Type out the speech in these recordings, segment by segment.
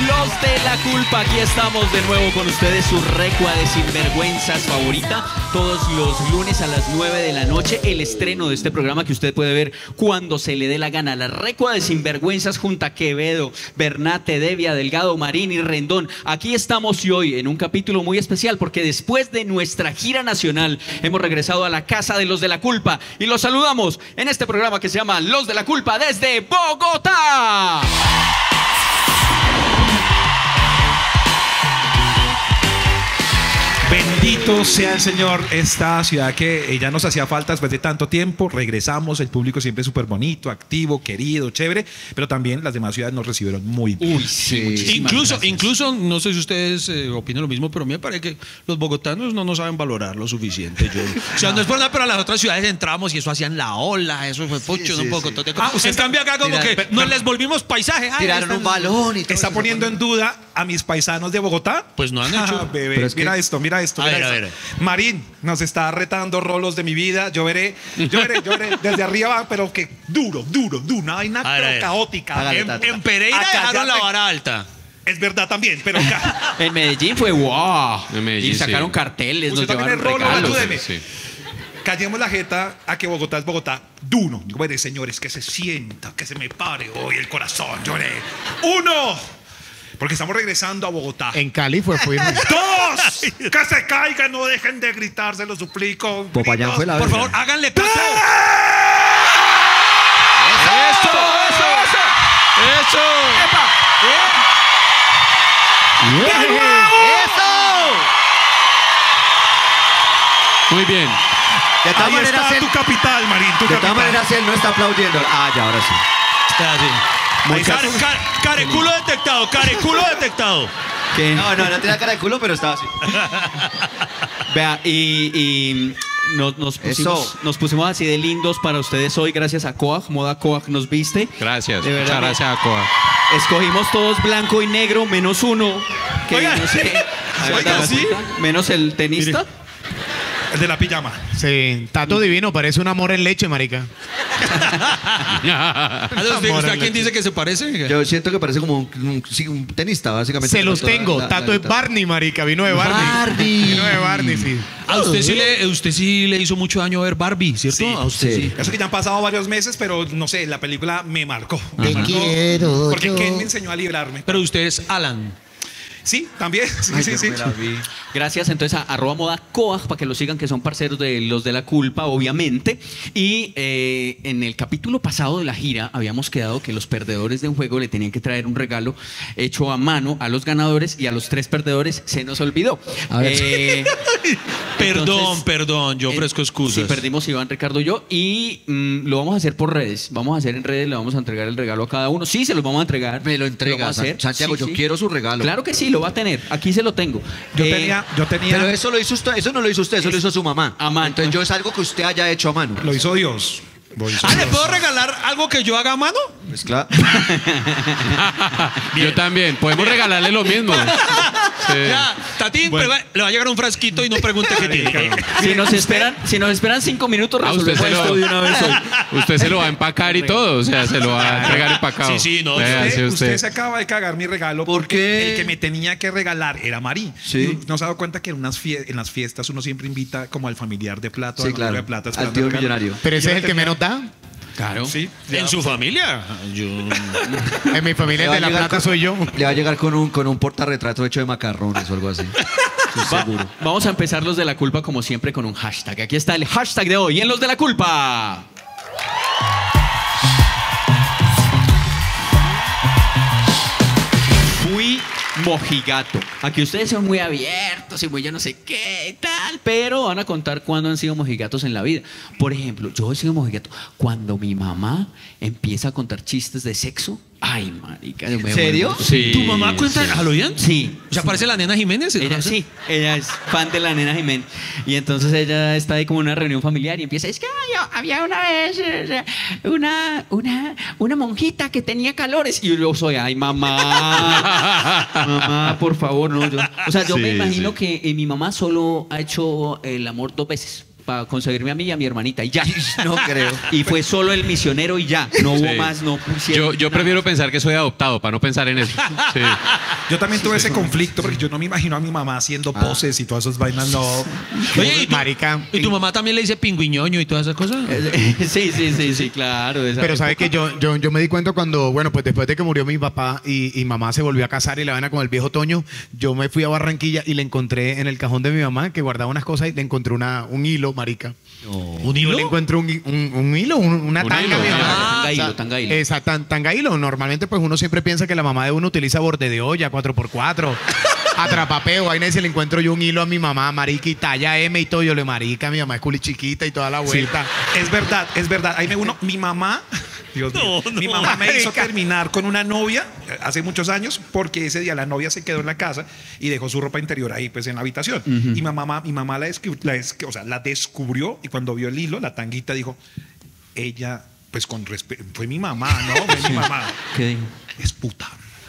Los de la Culpa, aquí estamos de nuevo con ustedes, su recua de sinvergüenzas favorita. Todos los lunes a las 9 de la noche, el estreno de este programa que usted puede ver cuando se le dé la gana. La recua de sinvergüenzas junto a Quevedo, Bernate, Devia, Delgado, Marín y Rendón. Aquí estamos y hoy en un capítulo muy especial porque después de nuestra gira nacional hemos regresado a la casa de los de la Culpa y los saludamos en este programa que se llama Los de la Culpa desde Bogotá. Bendito sea el Señor, esta ciudad que ya nos hacía falta después de tanto tiempo. Regresamos, el público siempre súper bonito, activo, querido, chévere, pero también las demás ciudades nos recibieron muy bien. Uy, sí, incluso, no sé si ustedes opinan lo mismo, pero a mí me parece que los bogotanos no nos saben valorar lo suficiente. O sea, no es por nada, pero a las otras ciudades entramos y eso hacían la ola, eso fue pocho, un poco. En cambio acá como que nos les volvimos paisaje. Tiraron un balón y todo. ¿Está poniendo en duda a mis paisanos de Bogotá? Pues no han hecho. Bebé, mira esto, mira esto. A ver. Marín nos está retando rolos de mi vida. Yo veré desde arriba, pero que duro, una vaina caótica. En Pereira dejaron la vara alta. Es verdad también, pero acá. En Medellín fue wow. En Medellín, y sacaron sí. carteles, Usted nos también llevaron es rolo, regalos. ayúdeme. Sí. Callemos la jeta a que Bogotá es Bogotá. Duro. Bueno, señores, que se sienta, que se me pare hoy el corazón. Lloré. 1. Porque estamos regresando a Bogotá. En Cali fue 2. Que se caigan, no dejen de gritar, se lo suplico. Popayán fue la Por verga. favor, háganle caso. ¡Eso! Muy bien. De todas Ahí maneras, está él, tu capital, Marín, tu de todas capital. maneras, él no está aplaudiendo. Ah, ya, ahora sí. Careculo detectado. ¿Qué? No tenía cara de culo, pero estaba así. Vea, y nos pusimos así de lindos para ustedes hoy gracias a Coag. Moda Coag nos viste. Gracias. De verdad, Muchas gracias a Coa. Escogimos todos blanco y negro, menos uno. Que Oiga. no sé. Oiga, ¿sí? Menos el tenista. El de la pijama. Sí, Tato divino, parece un amor en leche, marica. ¿Usted a quién dice que se parece? Yo siento que parece como un tenista, básicamente. Se los tengo. Tato es Barney, marica. Vino de Barney. Vino de Barney, sí. A usted sí le hizo mucho daño ver Barbie, ¿cierto? Sí. A usted sí. Eso que ya han pasado varios meses, pero no sé, la película me marcó. Te quiero. Porque Ken me enseñó a librarme. Pero usted es Alan. Sí, también. Sí. Gracias entonces a @moda Coag para que lo sigan, que son parceros de los de la culpa, obviamente. Y en el capítulo pasado de la gira habíamos quedado que los perdedores de un juego le tenían que traer un regalo hecho a mano a los ganadores y a los 3 perdedores se nos olvidó. Perdón, yo ofrezco excusas. Sí, perdimos Iván, Ricardo y yo. Y lo vamos a hacer por redes. Vamos a hacer en redes, le vamos a entregar el regalo a cada uno. Sí, se los vamos a entregar. Me lo entrega, vamos a hacer. Santiago, Sí, yo quiero su regalo. Claro que sí, lo va a tener. Aquí se lo tengo. Yo tenía. Pero eso lo hizo usted, eso no lo hizo usted, eso lo hizo su mamá. A mano. Entonces yo es algo que usted haya hecho a mano. Lo hizo Dios. ¿Le puedo regalar algo que yo haga a mano? Pues claro. Yo también. Podemos regalarle lo mismo. Sí. Ya, Tatín, le va a llegar un frasquito y no pregunte qué tiene. Si nos esperan 5 minutos, Usted resolvemos esto de una vez hoy. Usted se lo va a empacar y todo. O sea, se lo va a entregar empacado. Sí, no. Véase Usted se acaba de cagar mi regalo. ¿Por qué? El que me tenía que regalar era Marí. Sí. ¿No se ha dado cuenta que en las fiestas uno siempre invita como al familiar de plata? Sí, al claro. de plata, Al tío millonario. Pero ese Yo es el que tenía- menos da. Claro. Sí. ¿En su familia? En mi familia Le va de a la llegar plata soy yo. Le va a llegar con un portarretrato hecho de macarrones o algo así. Estoy seguro. Vamos a empezar los de la culpa como siempre con un hashtag. Aquí está el hashtag de hoy en los de la culpa. Fui mojigato. Aquí ustedes son muy abiertos y muy yo no sé qué y tal, pero van a contar cuándo han sido mojigatos en la vida. Por ejemplo, yo he sido mojigato cuando mi mamá empieza a contar chistes de sexo. Ay, marica. ¿En serio? Sí. ¿Tu mamá cuenta? ¿A lo bien? Sí. O sea, parece la nena Jiménez. Ella es fan de la nena Jiménez. Y entonces ella está ahí como en una reunión familiar y empieza, es que había una vez una monjita que tenía calores. Y yo soy, ay, mamá, mamá, por favor, no. O sea, yo me imagino que mi mamá solo ha hecho el amor 2 veces. para conseguirme a mí y a mi hermanita y ya. No creo. Y fue solo el misionero y ya. No hubo Sí. más, no pusieron Yo nada prefiero más. pensar que soy adoptado para no pensar en eso. Sí. Yo también tuve ese conflicto porque yo no me imagino a mi mamá haciendo poses y todas esas vainas, no. Oye, Marica. ¿y tu mamá también le dice pingüiñoño y todas esas cosas? Sí, claro. esa Pero época. sabe que yo me di cuenta cuando, bueno, pues después de que murió mi papá y mamá se volvió a casar y la vaina con el viejo Toño, yo me fui a Barranquilla y le encontré en el cajón de mi mamá que guardaba unas cosas y le encontré un hilo, marica. ¿Un Yo hilo? le encuentré un hilo, una Un tanga. hilo, mi un hilo. mamá. Tanga hilo, tanga hilo. Exacto, tanga hilo. Normalmente pues uno siempre piensa que la mamá de uno utiliza borde de olla, 4x4, atrapapeo. Ahí se le encuentro yo un hilo a mi mamá, marica, y talla M y todo. Yo le marica, mi mamá es culi chiquita y toda la vuelta. Es verdad. Ahí me uno, mi mamá, Dios mío, mi mamá me hizo terminar con una novia hace muchos años porque ese día la novia se quedó en la casa y dejó su ropa interior ahí pues en la habitación. Y mi mamá la descubrió y cuando vio el hilo, la tanguita dijo, ella, pues con respeto, fue mi mamá, ¿no? Fue mi mamá. ¿Qué dijo? Es puta.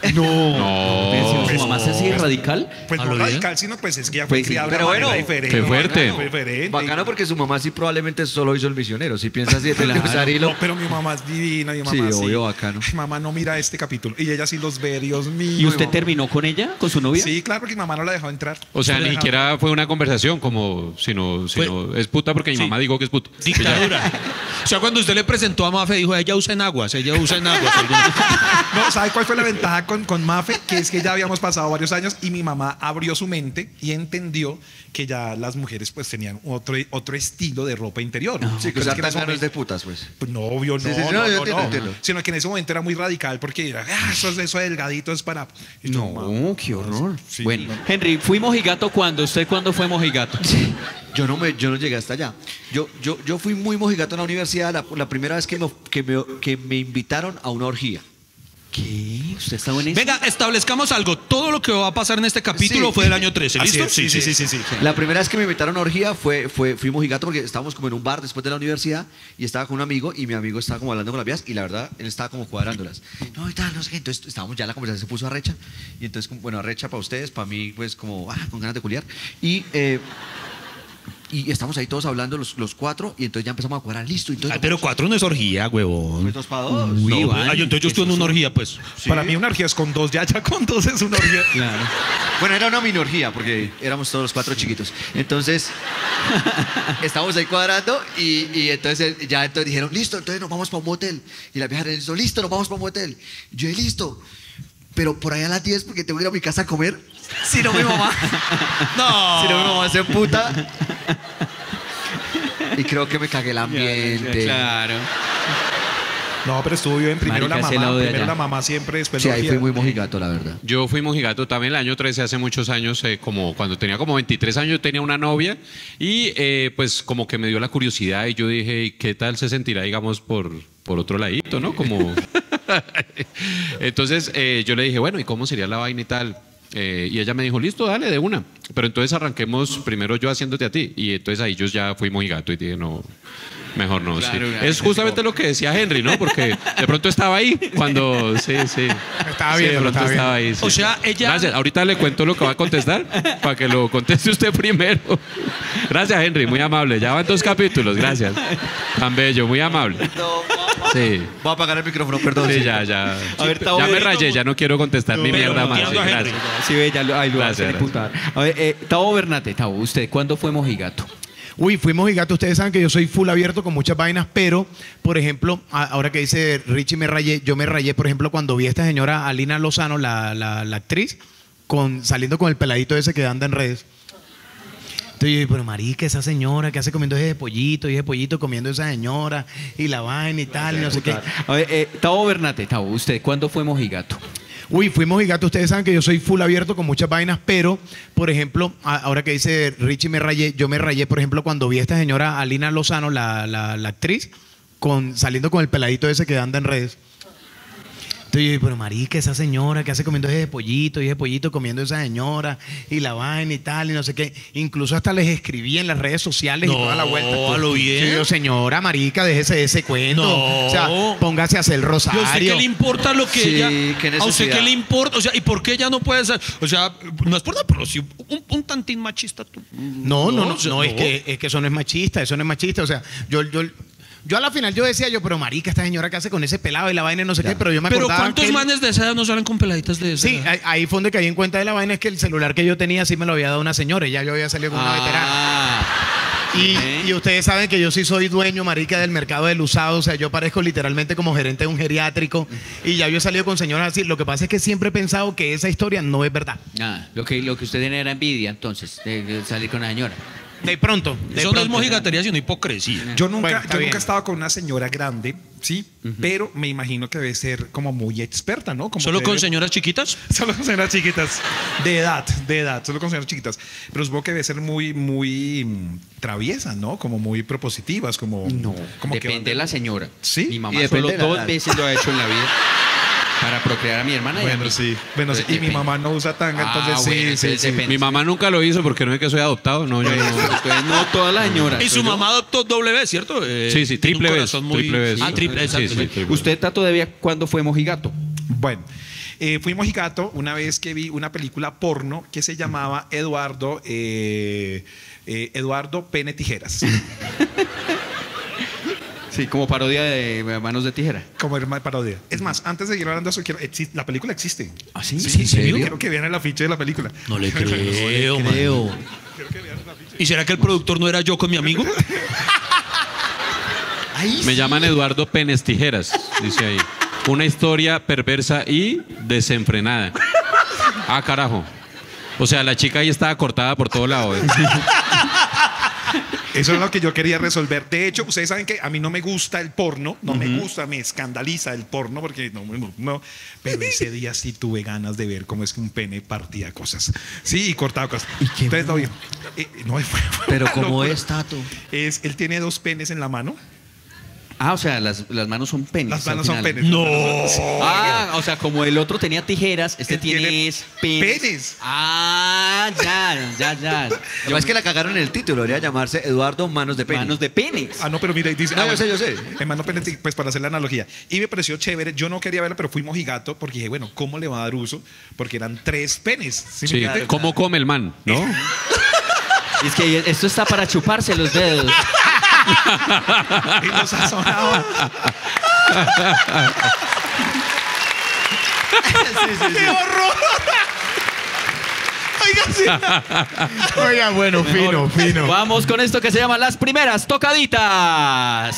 No. ¿Su mamá se así radical? Pues ¿A no lo bien? radical, sino pues es que ella fue Pues sí, criada de pero una manera bueno, diferente. qué fuerte. Bacano, diferente. Bacano porque su mamá sí probablemente solo hizo el misionero. Si piensas así de usar hilo. No, pero mi mamá es divina, mi mamá Sí, obvio, bacano. Ay, mamá no mira este capítulo. Y ella sí los ve, Dios mío. ¿Y usted terminó con ella, con su novia? Sí, claro, porque mi mamá no la dejó entrar. O sea, No la ni dejaba. siquiera fue una conversación como, sino es puta porque mi mamá dijo que es puta. Dictadura. O sea, cuando usted le presentó a Mafe, dijo, ella usa enaguas. No, ¿sabe cuál fue la ventaja con Mafe? Que es que ya habíamos pasado varios años y mi mamá abrió su mente y entendió que ya las mujeres pues tenían otro estilo de ropa interior. Sí, que Pero usar es que en ese tanga no es de momento- putas, pues. Pues no, obvio, no, Sí, sí, sí, no, yo no, entiendo, no. entiendo. Sino que en ese momento era muy radical porque era, eso delgadito es para... Y yo, No, "Mamá, qué horror. sí, Bueno, no". Henry, ¿fui mojigato cuándo? ¿Usted cuándo fue mojigato? Yo no llegué hasta allá. Yo fui muy mojigato en la universidad la primera vez que me invitaron a una orgía. ¿Qué? ¿Usted estaba en eso? Venga, establezcamos algo. Todo lo que va a pasar en este capítulo Sí. fue del año 13. Así ¿Listo? es, sí. La primera vez que me invitaron a una orgía fui mojigato porque estábamos como en un bar después de la universidad y estaba con un amigo y mi amigo estaba como hablando con las vías y la verdad él estaba como cuadrándolas. No, y tal, no sé qué. Entonces estábamos ya, la conversación se puso arrecha y entonces, bueno, arrecha para ustedes, para mí, pues como, con ganas de culiar. Y estamos ahí todos hablando los cuatro y entonces ya empezamos a cuadrar, listo. Y entonces, Pero 4 no es orgía, huevón. pues 2 para 2. Uy, No, vale. entonces yo estuve en una orgía, pues. Para mí una orgía es con 2, ya con 2 es una orgía. Claro. Bueno, era una minorgía porque éramos todos los 4 chiquitos. Entonces, estábamos ahí cuadrando y entonces dijeron, listo, entonces nos vamos para un motel. Y la vieja dijo, listo, nos vamos para un motel. Y yo, listo. Pero por ahí a las 10 porque tengo que ir a mi casa a comer. Si no, mi mamá. No. Si no, mi mamá se puta. Y creo que me cagué el ambiente. Claro. No, pero estuvo bien. Primero Marica, ese lado de primero allá. la mamá siempre, después Sí, la ahí orgía. fui muy mojigato, la verdad. Yo fui mojigato también el año 13, hace muchos años, como cuando tenía como 23 años, yo tenía una novia y pues como que me dio la curiosidad y yo dije, ¿y qué tal se sentirá, digamos, por otro ladito, ¿no? Como... Entonces yo le dije, bueno, ¿y cómo sería la vaina y tal? Y ella me dijo, listo, dale, de una. Pero entonces arranquemos primero yo haciéndote a ti. Y entonces ahí yo ya fui mojigato y dije, no... Mejor no, Claro, sí. claro, Es justamente lo que decía Henry, ¿no? Porque de pronto estaba ahí cuando... Sí. Estaba Sí, viendo, de pronto estaba estaba ahí. sí. O sea, ella- Gracias. Ahorita le cuento lo que va a contestar para que lo conteste usted primero. Gracias, Henry. Muy amable. Ya van 2 capítulos. Gracias. Tan bello. Muy amable. Sí. Voy a apagar el micrófono, perdón. Sí, ya. A ver, Tavo, Ya me Benito, rayé. Ya no quiero contestar ni pero mierda más. Sí, tirando a Henry. gracias. Sí, ve, ya lo va a Gracias, hacer imputar. A ver, Tavo Bernate, Tavo, ¿usted cuándo fue mojigato? Uy, fuimos gigantes. Ustedes saben que yo soy full abierto con muchas vainas, pero, por ejemplo, ahora que dice Richie me rayé, yo me rayé, por ejemplo, cuando vi a esta señora Alina Lozano, la actriz, saliendo con el peladito ese que anda en redes. Entonces yo dije, pero marica, esa señora que hace comiendo ese pollito comiendo esa señora, y la vaina y tal, y no sé qué. A ver, Tavo Bernate, Tavo, ¿usted cuándo fue mojigato? Uy, fuimos gigantes. Ustedes saben que yo soy full abierto con muchas vainas, pero, por ejemplo, ahora que dice Richie me rayé, yo me rayé, por ejemplo, cuando vi a esta señora Alina Lozano, la actriz, saliendo con el peladito ese que anda en redes. Entonces Entonces yo digo, pero marica, esa señora que hace comiendo ese pollito y ese pollito comiendo esa señora y la vaina y tal y no sé qué. Incluso hasta les escribí en las redes sociales y toda la vuelta. a lo bien. Sí, yo, señora, marica, déjese de ese cuento. No. O sea, póngase a hacer rosario. ¿Y a usted qué le importa lo que Sí, ella... qué ¿A usted necesidad? qué le importa? O sea, ¿y por qué ella no puede ser? O sea, no es por nada, pero si un tantín machista tú... No, o sea, es que eso no es machista, eso no es machista. O sea, yo a la final yo decía pero marica, esta señora que hace con ese pelado y la vaina y no sé qué, pero yo me Pero acordaba ¿cuántos que manes de esa edad no salen con peladitas de esa Sí, edad? ahí fue donde caí en cuenta de la vaina, es que el celular que yo tenía sí me lo había dado una señora y ya yo había salido con una veterana. Ah, Y ustedes saben que yo sí soy dueño, marica, del mercado del usado. O sea, yo parezco literalmente como gerente de un geriátrico. Y ya yo he salido con señoras así. Lo que pasa es que siempre he pensado que esa historia no es verdad. lo que usted tiene era envidia, entonces, de salir con la señora. De pronto. Eso no es mojigatería, sino hipocresía. Yo nunca, Bueno, está yo bien. nunca he estado con una señora grande, sí, pero me imagino que debe ser como muy experta, ¿no? Como ¿Solo que con debe- señoras chiquitas? Solo con señoras chiquitas. De edad, solo con señoras chiquitas. Pero supongo que debe ser muy traviesa, ¿no? Como muy propositivas, como. como que Depende de la señora. ¿Sí? Mi Y mamá depende solo de la 2 edad. veces lo ha hecho en la vida para procrear a mi hermana y a Bueno, mí. sí. Bueno, sí. Y mi Depende. mamá no usa tanga, entonces Ah, sí, bueno, sí, entonces sí. depende. Mi mamá nunca lo hizo porque no es que soy adoptado, no, yo no. Entonces, no toda la señora. Y su soy yo. mamá adoptó doble ¿cierto? Sí, sí, Tiene un triple vez. corazón muy- Triple vez. Ah, triple, exacto. Sí, sí, triple vez. ¿Usted está todavía cuándo fue mojigato? Bueno, fui mojigato una vez que vi una película porno que se llamaba Eduardo Pene Tijeras. Sí, como parodia de Manos de Tijera. Como hermana parodia. Es más, antes de seguir hablando de eso, la película existe. ¿Ah, sí? ¿Sí, en serio? Quiero que vean el afiche de la película. No le creo, man. ¿Y será que el productor no era yo con mi amigo? Me llaman Eduardo Penes Tijeras, dice ahí. Una historia perversa y desenfrenada. Ah, carajo. O sea, la chica ahí estaba cortada por todo lado. Eso es lo que yo quería resolver. De hecho, ustedes saben que a mí no me gusta el porno, no me gusta, me escandaliza el porno porque no. Pero ese día sí tuve ganas de ver cómo es que un pene partía cosas. Sí, y cortaba cosas. Entonces, no, Pero una como locura. es, Tato. Él tiene 2 penes en la mano. Ah, o sea, las manos son penes. Las al manos son final. penes. No. Ah, o sea, como el otro tenía tijeras, este Él tiene tiene es penes. penes. Ah, ya. Yo es que la cagaron en el título, debería llamarse Eduardo Manos de Pene. Manos de penes. Ah, no, pero mira, dice. No, yo sé. Hermano pene, pues para hacer la analogía. Y me pareció chévere. Yo no quería verlo, pero fui mojigato porque dije, bueno, ¿cómo le va a dar uso? Porque eran 3 penes. ¿Sí me Sí, entiende? ¿cómo come el man? ¿No? Y es que esto está para chuparse los dedos. Y lo sazonaba. ¡Qué horror! Oiga, bueno, fino. Vamos con esto que se llama las primeras tocaditas.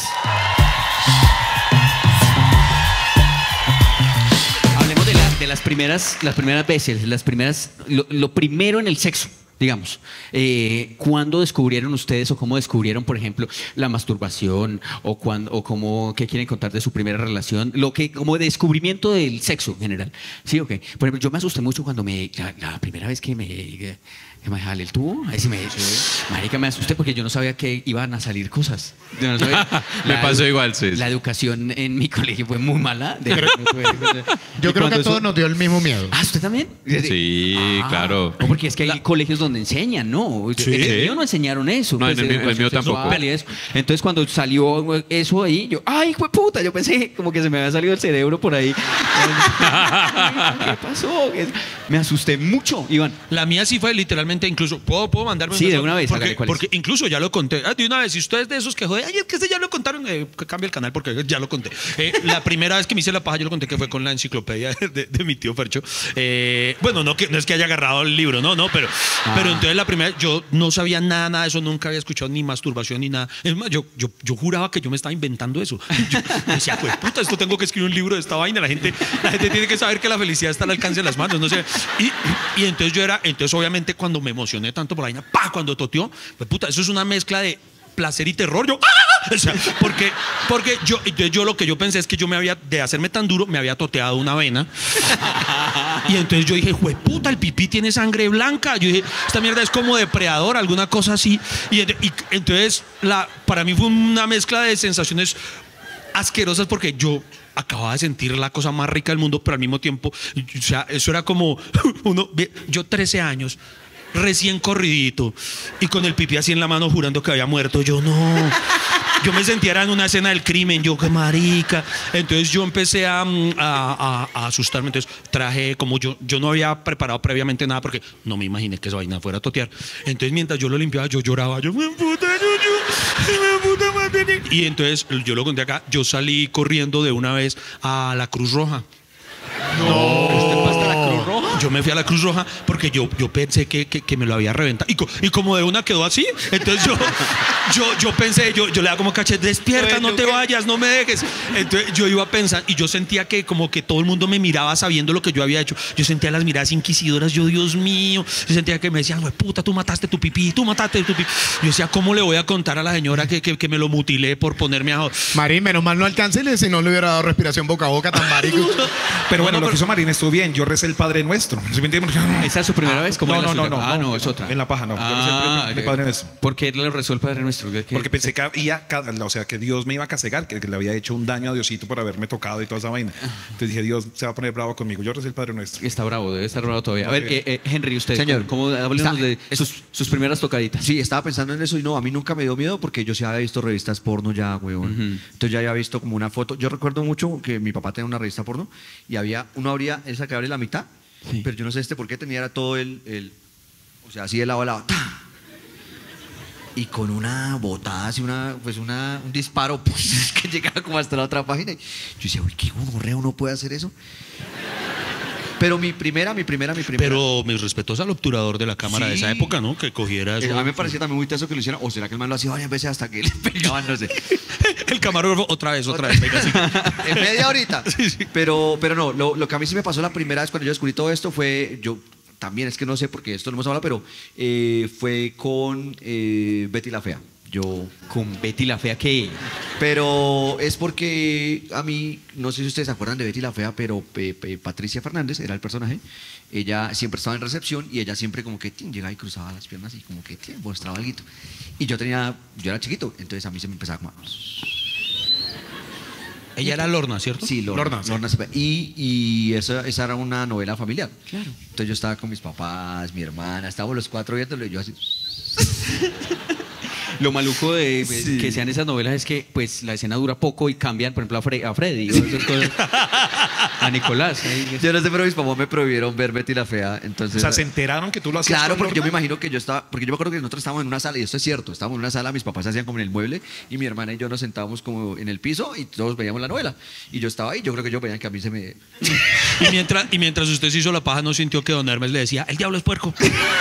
Hablemos de las primeras veces, lo primero en el sexo. Digamos, ¿cuándo descubrieron ustedes o cómo descubrieron, por ejemplo, la masturbación o qué quieren contar de su primera relación? Como descubrimiento del sexo en general. Sí, ok. Por ejemplo, yo me asusté mucho cuando la primera vez que me jalé el tubo, ahí sí marica, me asusté porque yo no sabía que iban a salir cosas. Yo no sabía. Me pasó igual, sí. La educación en mi colegio fue muy mala. Yo creo que a todos nos dio el mismo miedo. Ah, ¿usted también? Sí, claro. No, porque es que hay colegios donde enseñan, ¿no? Sí. En el mío no enseñaron eso. No, en el mío educación tampoco. sexual y eso. Entonces, cuando salió eso ahí, yo, ¡ay, hijo de puta! Yo pensé como que se me había salido el cerebro por ahí. ¿Qué pasó? Me asusté mucho, Iván. La mía sí fue literalmente, incluso, ¿puedo mandarme Sí, un de mensaje? una vez, hágale, ¿cuál es? Porque incluso ya lo conté. De una vez, si usted es de esos que jode, ay, es que ese ya lo contaron, que cambia el canal porque ya lo conté. La primera vez que me hice la paja, yo lo conté que fue con la enciclopedia de mi tío Fercho. Bueno, no es que haya agarrado el libro, no, pero entonces la primera, yo no sabía nada de eso, nunca había escuchado ni masturbación ni nada. Es más, yo juraba que yo me estaba inventando eso. Yo decía, pues puta, esto tengo que escribir un libro de esta vaina, la gente tiene que saber que la felicidad está al alcance de las manos, no sé. Y entonces obviamente cuando me emocioné tanto por la vaina, ¡pah! Cuando toteó, pues puta, eso es una mezcla de placer y terror. Yo, ¡ah! O sea, porque yo lo que yo pensé es que de hacerme tan duro, me había toteado una vena. Y entonces yo dije, jueputa, el pipí tiene sangre blanca. Yo dije, esta mierda es como depredador, alguna cosa así. Y entonces, para mí fue una mezcla de sensaciones asquerosas porque yo acababa de sentir la cosa más rica del mundo, pero al mismo tiempo, o sea, eso era como yo 13 años, recién corridito y con el pipí así en la mano jurando que había muerto. Yo me sentía era en una escena del crimen, yo qué marica. Entonces yo empecé a asustarme. Entonces traje, como yo no había preparado previamente nada porque no me imaginé que esa vaina fuera a totear. Entonces mientras yo lo limpiaba, yo lloraba, yo me puta madre. Y entonces yo lo conté acá, yo salí corriendo de una vez a la Cruz Roja. ¿Usted fue hasta la Cruz Roja? Yo me fui a la Cruz Roja porque yo pensé que me lo había reventado. Y como de una quedó así, entonces yo pensé, yo le daba como cachet, despierta, no te vayas, no me dejes. Entonces yo iba a pensar y yo sentía que como que todo el mundo me miraba sabiendo lo que yo había hecho. Yo sentía las miradas inquisidoras, yo, Dios mío. Yo sentía que me decían, güey, puta, tú mataste tu pipí, tú mataste tu pipí. Yo decía, ¿cómo le voy a contar a la señora que me lo mutilé por ponerme a... Marín, menos mal no alcance, si no le hubiera dado respiración boca a boca tan marico. Pero bueno, lo que hizo Marín estuvo bien. Yo recé el Padre Nuestro. ¿Sí me entiendes? ¿Esa es su primera vez? ¿Cómo era No, suya? Ah, no, es otra. En la paja, no. Yo recé el Padre Nuestro. ¿Por qué le rezó el Padre Nuestro? Porque pensé que Dios me iba a castigar, que le había hecho un daño a Diosito por haberme tocado y toda esa vaina. Entonces dije, Dios se va a poner bravo conmigo. Yo recé el Padre Nuestro. Está bravo, debe estar bravo todavía. A ver, Henry, usted, Señor, háblenos de sus primeras tocaditas. Sí, estaba pensando en eso y no, a mí nunca me dio miedo porque yo sí había visto revistas porno ya, huevón. Entonces ya había visto como una foto. Yo recuerdo mucho que mi papá tenía una revista porno y uno abría esa que abre la mitad, pero yo no sé por qué tenía era todo o sea, así de lado a lado. ¡Ta! Y con una botada, así un disparo pues, que llegaba como hasta la otra página. Y yo decía, uy, qué gonorrea, uno puede hacer eso. Pero mi primera. Pero mis respetos al obturador de la cámara de esa época, ¿no? Que cogiera eso. A mí me parecía también muy teso que lo hiciera. O será que el man lo hacía varias veces hasta que le pegaban, no sé. El camarógrafo, otra vez, venga, así. En media horita. Sí. Pero no, lo que a mí sí me pasó la primera vez cuando yo descubrí todo esto fue, también es que no sé porque esto lo hemos hablado, pero fue con Betty la Fea. ¿Con Betty la Fea qué? Pero es porque a mí, no sé si ustedes se acuerdan de Betty la Fea, pero Patricia Fernández era el personaje. Ella siempre estaba en recepción y ella siempre como que llegaba y cruzaba las piernas y como que mostraba algo. Y yo era chiquito, entonces a mí se me empezaba como a... Ella era Lorna, ¿cierto? Sí, Lorna. Y esa era una novela familiar. Claro. Entonces yo estaba con mis papás, mi hermana, estábamos los cuatro viéndolo y yo así... Lo maluco de que sean esas novelas es que pues la escena dura poco y cambian, por ejemplo, a Freddy o esas cosas. A Nicolás. Yo no sé, pero mis papás me prohibieron ver Betty la Fea. Entonces, O sea, se enteraron que tú lo hacías. claro, con porque yo me Lorna? imagino que yo estaba, porque yo me acuerdo que nosotros estábamos en una sala, y esto es cierto, estábamos en una sala, mis papás se hacían como en el mueble, y mi hermana y yo nos sentábamos como en el piso, y todos veíamos la novela. Y yo estaba ahí, yo creo que ellos veían que a mí se me... Y mientras usted se hizo la paja, ¿no sintió que don Hermes le decía, el diablo es puerco?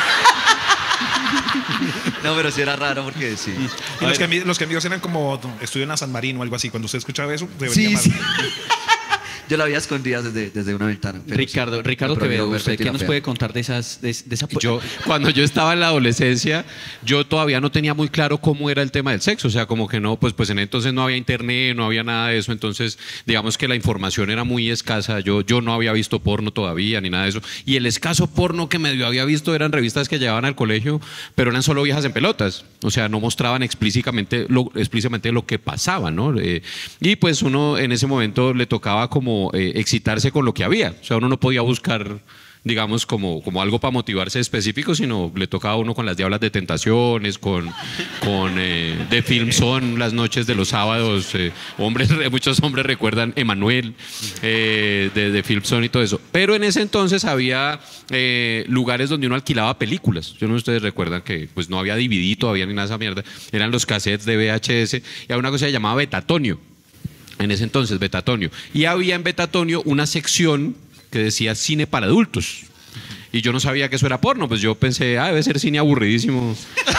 No, pero sí era raro porque sí. Y los que amigos eran como estudio en la San Marino o algo así. Cuando usted escuchaba eso, debería Sí, llamar. sí. Yo la había escondida desde una ventana. pero Ricardo sí, me Quevedo, prohibieron ver ¿usted Betty qué la nos Fea. puede contar de esa Cuando yo estaba en la adolescencia, yo todavía no tenía muy claro cómo era el tema del sexo. O sea, como que no, pues en entonces no había internet, no había nada de eso. Entonces, digamos que la información era muy escasa. Yo no había visto porno todavía, ni nada de eso. Y el escaso porno que medio había visto eran revistas que llevaban al colegio, pero eran solo viejas en pelotas. O sea, no mostraban explícitamente lo que pasaba, ¿no? Y pues uno en ese momento le tocaba como excitarse con lo que había. O sea, uno no podía buscar, digamos, como algo para motivarse específico, sino le tocaba a uno con las Diablas de Tentaciones, con The Film Son, las noches de los sábados. Muchos hombres recuerdan Emanuel, de Film Son y todo eso. Pero en ese entonces había lugares donde uno alquilaba películas. Yo no sé si ustedes recuerdan que pues no había DVD todavía ni nada de esa mierda. Eran los cassettes de VHS y había una cosa que se llamaba Betatonio. En ese entonces, Betatonio. Y había en Betatonio una sección que decía cine para adultos. Y yo no sabía que eso era porno, pues yo pensé, debe ser cine aburridísimo,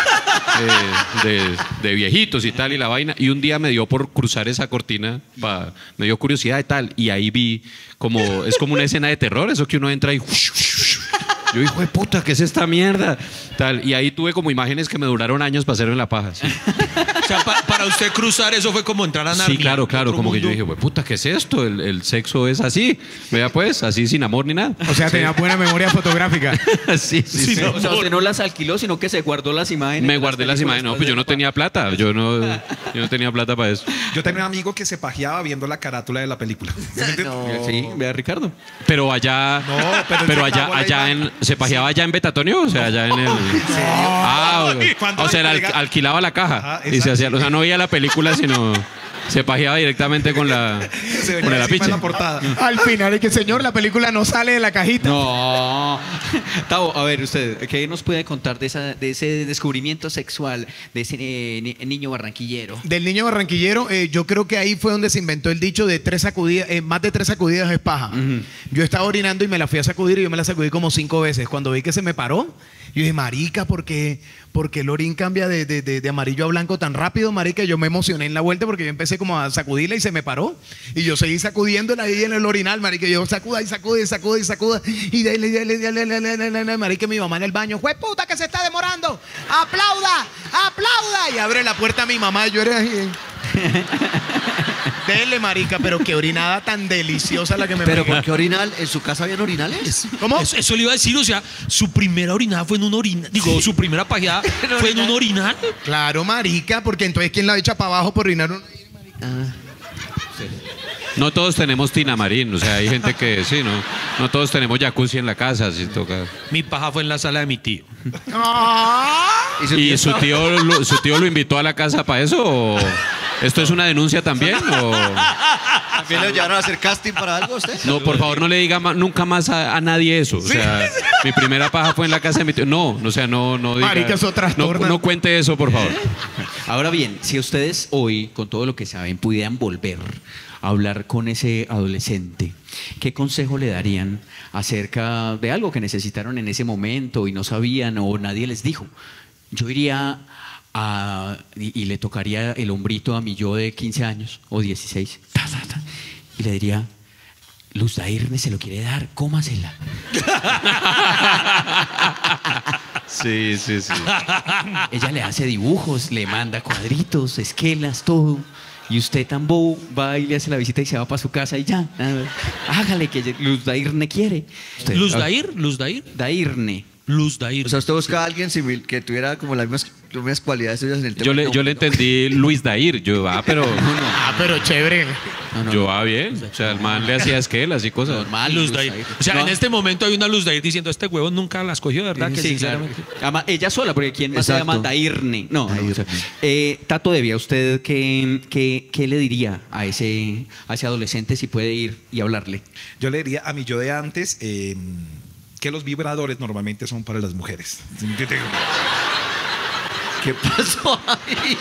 de viejitos y tal, y la vaina. Y un día me dio por cruzar esa cortina, me dio curiosidad y tal, y ahí vi es como una escena de terror, eso que uno entra y... Yo, hijo de puta, ¿qué es esta mierda? Tal, y ahí tuve como imágenes que me duraron años para hacerme la paja. ¿Sí? O sea, para para usted cruzar eso fue como entrar a Narnia. Sí, claro, otro como que yo mundo. dije, "Pues, puta, ¿qué es esto? El sexo es así. Vea pues, así sin amor ni nada. O sea, tenía buena memoria fotográfica. sí, sí, sí. O sea, usted no las alquiló, sino que se guardó las imágenes. Me de las guardé las películas imágenes. No, después pues yo de- no tenía plata. Yo no tenía plata para eso. Yo tenía un amigo que se pajeaba viendo la carátula de la película. ¿Sí me entiende? Sí, vea Ricardo. Pero allá. No, pero pero él se clavó la allá imagen. ¿se pajeaba allá en Betatonio? O sea, allá en el. Ah, Cuando o sea, llega- alquilaba la caja. Ajá, y se exacto. hacía. O sea, no veía la película, sino. Se pajeaba directamente con la. Se Con venía el encima apiche. de la portada. Al final, es que señor, la película no sale de la cajita. No. Tavo, a ver, usted, ¿qué nos puede contar de ese descubrimiento sexual de ese niño barranquillero? Del niño barranquillero, yo creo que ahí fue donde se inventó el dicho de 3 sacudidas, más de 3 sacudidas es paja. Yo estaba orinando y me la fui a sacudir y yo me la sacudí como 5 veces. Cuando vi que se me paró, yo dije, marica, ¿por qué el orín cambia de amarillo a blanco tan rápido, marica? Yo me emocioné en la vuelta porque yo empecé como a sacudirla y se me paró. Y yo seguí sacudiéndola ahí en el orinal, marica. Yo sacuda y sacuda y sacuda y sacuda. Y dale, marica, mi mamá en el baño. ¡Jue puta que se está demorando! ¡Aplauda! ¡Aplauda! Y abre la puerta a mi mamá y yo era así. Dele, marica, pero qué orinada tan deliciosa la que me Pero pegué. ¿por qué orinal? ¿En su casa habían orinales? ¿Cómo? Eso le iba a decir, o sea, su primera orinada fue en un orinal. Digo, su primera pajeada fue en un orinal. Claro, marica, porque entonces ¿quién la echa para abajo por orinar? No todos tenemos tinamarín. O sea, hay gente que sí, ¿no? No todos tenemos jacuzzi en la casa. Si toca. Mi paja fue en la sala de mi tío. ¡Ah! ¿Y su tío lo invitó a la casa para eso? ¿O esto es una denuncia también? ¿O? ¿También le llevaron a hacer casting para algo a usted? No, por favor, no le diga nunca más a nadie eso. O sea, mi primera paja fue en la casa de mi tío. No, o sea, no diga. Marica, eso trastorna. No cuente eso, por favor. Ahora bien, si ustedes hoy, con todo lo que saben, pudieran volver a hablar con ese adolescente, ¿qué consejo le darían acerca de algo que necesitaron en ese momento y no sabían o nadie les dijo? Yo iría y le tocaría el hombrito a mi yo de 15 años o 16 y le diría, Luz Dairne se lo quiere dar, cómasela. Sí, sí, sí. Ella le hace dibujos, le manda cuadritos, esquelas, todo. Y usted tan bobo va y le hace la visita y se va para su casa y ya. Hágale que Luz Dairne quiere. Usted, ¿Luz Dair? ¿Luz Dair? Dairne. Luz Dair. O sea, usted busca a alguien que tuviera como las mismas cualidades suyas en el tema. Yo le entendí Luis Dair. Yo, pero Pero chévere. bien. O sea, el man le hacía esquelas y cosas. Normal. Luz Dair. O sea, No. en este momento hay una Luz Dair diciendo, este huevo nunca las cogió, de verdad, que Sí, claro. sinceramente. Además, ella sola, porque ¿quién más se Exacto. llama Dairne? No, no, o sea, Dairne. Tato Devia, ¿usted qué le diría a ese adolescente si puede ir y hablarle? Yo le diría a mi yo de antes que los vibradores normalmente son para las mujeres. ¿Sí me entiende? ¿Qué pasó ahí?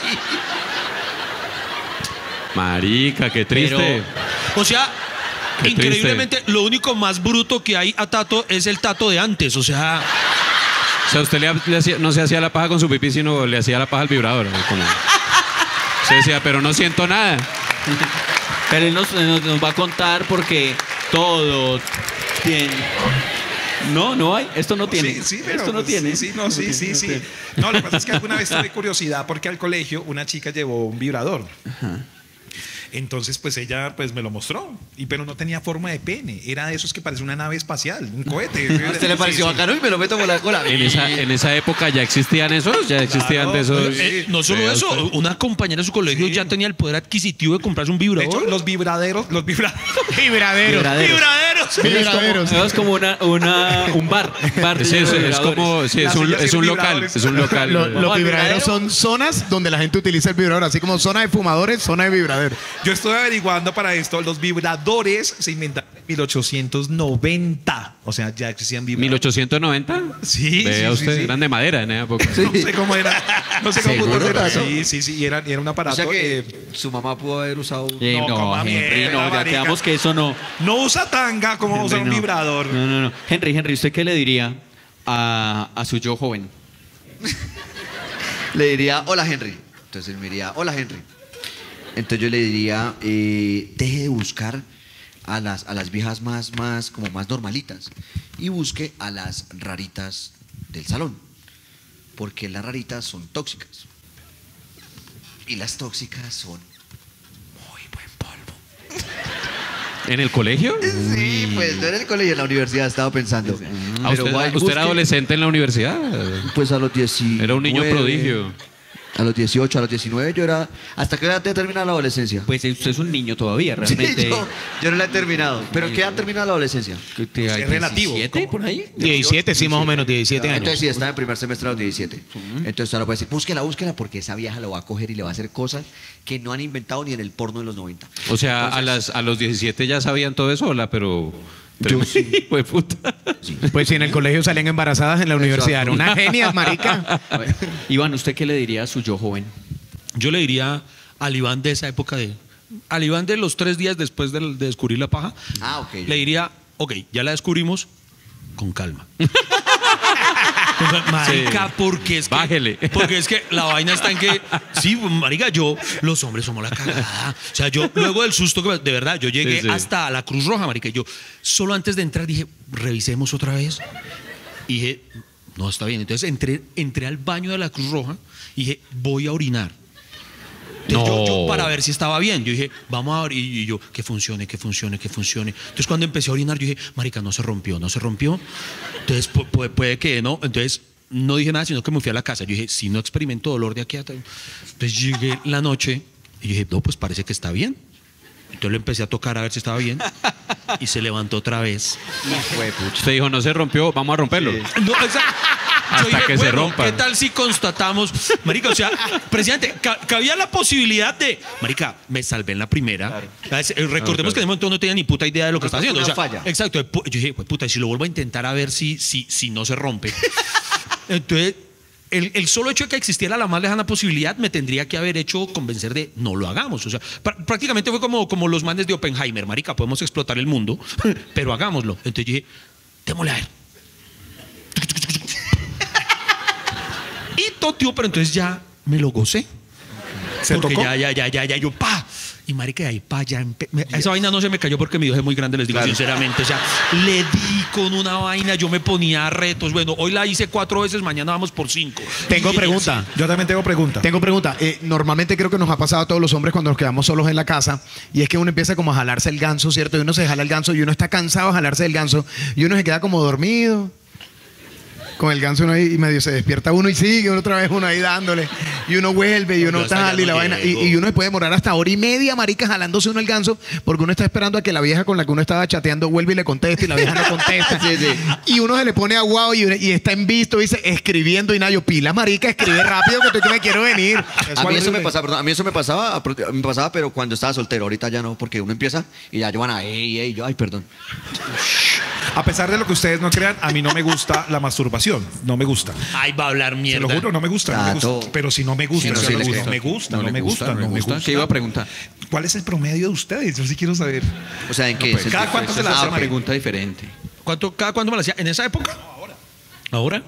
Marica, qué triste. O sea, Qué increíblemente, lo único más bruto que hay a Tato es el Tato de antes. O sea, O sea, usted no se hacía la paja con su pipí, sino le hacía la paja al vibrador. Como, se decía, pero no siento nada. Pero él nos va a contar porque todo tiene... No hay. Esto no tiene. Sí, pero esto no tiene. Sí, sí. No, lo que pasa es que alguna vez tuve curiosidad porque al colegio una chica llevó un vibrador. Entonces, pues ella pues me lo mostró, pero no tenía forma de pene. Era de esos que parece una nave espacial, un cohete. ¿A usted le pareció bacano y me lo meto con la cola? En esa época ya existían esos, ya existían Claro, de esos. no solo Vea eso, usted. una compañera de su colegio ya tenía el poder adquisitivo de comprarse un De vibrador. hecho, los vibraderos. Vibraderos. ¡Vibraderos! Es como un bar. Sí, es como, sí, Las es sillas un y local. vibradores. Es un local. Los No, el vibraderos vibradero. son zonas donde la gente utiliza el vibrador, así como zona de fumadores, zona de vibradero. Yo estoy averiguando para esto. Los vibradores se inventaron en 1890. O sea, ya existían vibradores. ¿1890? Sí, Vea sí, usted, sí. eran de madera en esa época. No sé cómo era. No sé cómo ¿Seguro, pudo ser. Tato? Sí. Y era un O aparato. sea que su mamá pudo haber usado... No, como a Henry, mierda, no, ya marica. quedamos que eso no. no usa tanga, ¿cómo va a usar un Henry, no. vibrador? No. Henry, ¿usted qué le diría a su yo joven? Le diría, hola Henry. Entonces él me diría, hola Henry. Entonces yo le diría, deje de buscar a las viejas más normalitas y busque a las raritas del salón, porque las raritas son tóxicas. Y las tóxicas son muy buen polvo. ¿En el colegio? Sí, pues no en el colegio, en la universidad estaba pensando. ¿A usted era adolescente en la universidad? Pues a los 19. Era un niño prodigio. A los 18, a los 19 yo era... ¿Hasta qué edad te termina la adolescencia? Pues usted es un niño todavía, realmente. Sí, yo no la he terminado. ¿Pero qué edad termina la adolescencia? Es relativo. ¿17 por ahí? 17, sí, más o menos, 17 años. Entonces sí, está en primer semestre a los 17. Entonces ahora puede decir, búsquela, porque esa vieja lo va a coger y le va a hacer cosas que no han inventado ni en el porno de los 90. O sea, Entonces, a los 17 ya sabían todo eso, hola, pero... Yo sí. Fue puta. Pues si en el colegio salían embarazadas, en la universidad. Era una genia, marica. A ver, Iván, ¿usted qué le diría a su yo joven? Yo le diría al Iván de esa época al Iván de los 3 días después de descubrir la paja, ok. le diría, ok, ya la descubrimos, con calma. Marica, Sí. porque es que... Bájele. Porque es que la vaina está en que... Sí, marica, los hombres somos la cagada. O sea, yo, luego del susto, de verdad, yo llegué Sí. hasta la Cruz Roja, marica. Yo, solo antes de entrar, dije, revisemos otra vez. Y dije, no, está bien. Entonces entré al baño de la Cruz Roja y dije, voy a orinar. Entonces, No. yo para ver si estaba bien, yo dije, vamos a ver, y yo, que funcione. Entonces cuando empecé a orinar, yo dije, marica, no se rompió. Entonces puede que no. Entonces no dije nada, sino que me fui a la casa. Yo dije, si no experimento dolor de aquí a... Entonces llegué la noche y dije, no, pues parece que está bien. Entonces le empecé a tocar a ver si estaba bien y se levantó otra vez. Usted dijo, no se rompió, vamos a romperlo. No, exacto. Hasta que se rompa. ¿Qué tal si constatamos? Marica, o sea, presidente, cabía la posibilidad de... Marica, me salvé en la primera. Recordemos que en ese momento no tenía ni puta idea de lo que No, estaba fue haciendo. una O sea, falla. exacto. Yo dije, pues puta, si lo vuelvo a intentar a ver si no se rompe. Entonces, el solo hecho de que existiera la más lejana posibilidad me tendría que haber hecho convencer de no lo hagamos. O sea, prácticamente fue como los manes de Oppenheimer. Marica, podemos explotar el mundo, pero hagámoslo. Entonces yo dije, démosle a ver. Y toteó, pero entonces ya me lo gocé. ¿Se Porque tocó? ya, yo, pa. Y marica, de ahí pa, ya esa vaina no se me cayó porque mi Dios es muy grande, les digo sinceramente. O sea, le di con una vaina, yo me ponía retos. Bueno, hoy la hice 4 veces, mañana vamos por 5. Tengo pregunta. Yo también tengo pregunta. Normalmente creo que nos ha pasado a todos los hombres cuando nos quedamos solos en la casa y es que uno empieza como a jalarse el ganso, ¿cierto? Y uno se jala el ganso y uno está cansado de jalarse el ganso y uno se queda como dormido. Con el ganso uno ahí y medio se despierta uno y sigue otra vez uno ahí dándole y uno vuelve y uno Yo hasta ya tal y no la vaina llego. y uno se puede demorar hasta 1 hora y media, marica, jalándose uno el ganso porque uno está esperando a que la vieja con la que uno estaba chateando vuelva y le conteste y la vieja no contesta. Y uno se le pone aguado y está en visto, dice, escribiendo y nada, yo, pila, marica, escribe rápido que estoy que me quiero venir. A mí eso me pasaba, perdón, a mí eso me pasaba, pero cuando estaba soltero, ahorita ya no, porque uno empieza y ya van a, yo, ay, perdón. A pesar de lo que ustedes no crean, a mí no me gusta la masturbación. No me gusta. Ay, va a hablar Se mierda. lo juro, no me gusta. No me Tato. gusta. Pero si no me gusta, Sí, no, o sea, sí no le me gusta. gusta, No no le me gusta, gusta, no no le me gusta. gusta. ¿Qué iba a preguntar? ¿Cuál es el promedio de ustedes? Yo sí quiero saber. O sea, ¿en qué? pues, cada cuánto se la Esa hace, es una pregunta diferente. ¿Cada cuándo me la hacía? ¿En esa época? ¿Ahora?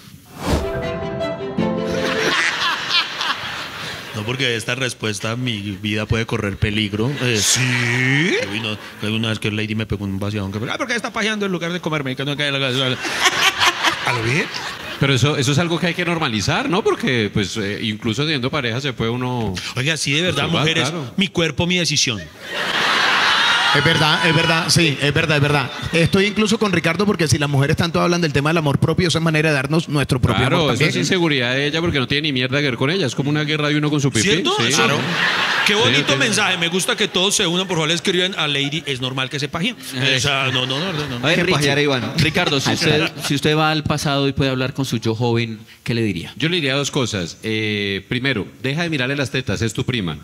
No, porque de esta respuesta mi vida puede correr peligro. ¿Sí? Uy, no, una vez que Lady me pegó un vaciadón. ¿Por qué está pajeando en lugar de comerme? Que no cae la... ¿A lo bien? Pero eso es algo que hay que normalizar, ¿no? Porque, pues, incluso teniendo pareja se puede uno... Oiga, sí, de verdad, Pues, mujeres, claro. mi cuerpo, mi decisión. Es verdad, sí, es verdad. Estoy incluso con Ricardo porque si las mujeres tanto hablan del tema del amor propio, eso es manera de darnos nuestro propio Claro, amor eso también. es inseguridad de ella porque no tiene ni mierda que ver con ella. Es como una guerra de uno con su pipí. ¿Cierto? Sí, Eso- claro. Qué bonito Sí, mensaje. Me gusta que todos se unan. Por favor, le escriben a Lady. Es normal que se pajeen. O sea, no. A ver, Que pajear a Iván. Ricardo, si usted va al pasado y puede hablar con su yo joven, ¿qué le diría? Yo le diría 2 cosas. Primero, deja de mirarle las tetas, es tu prima.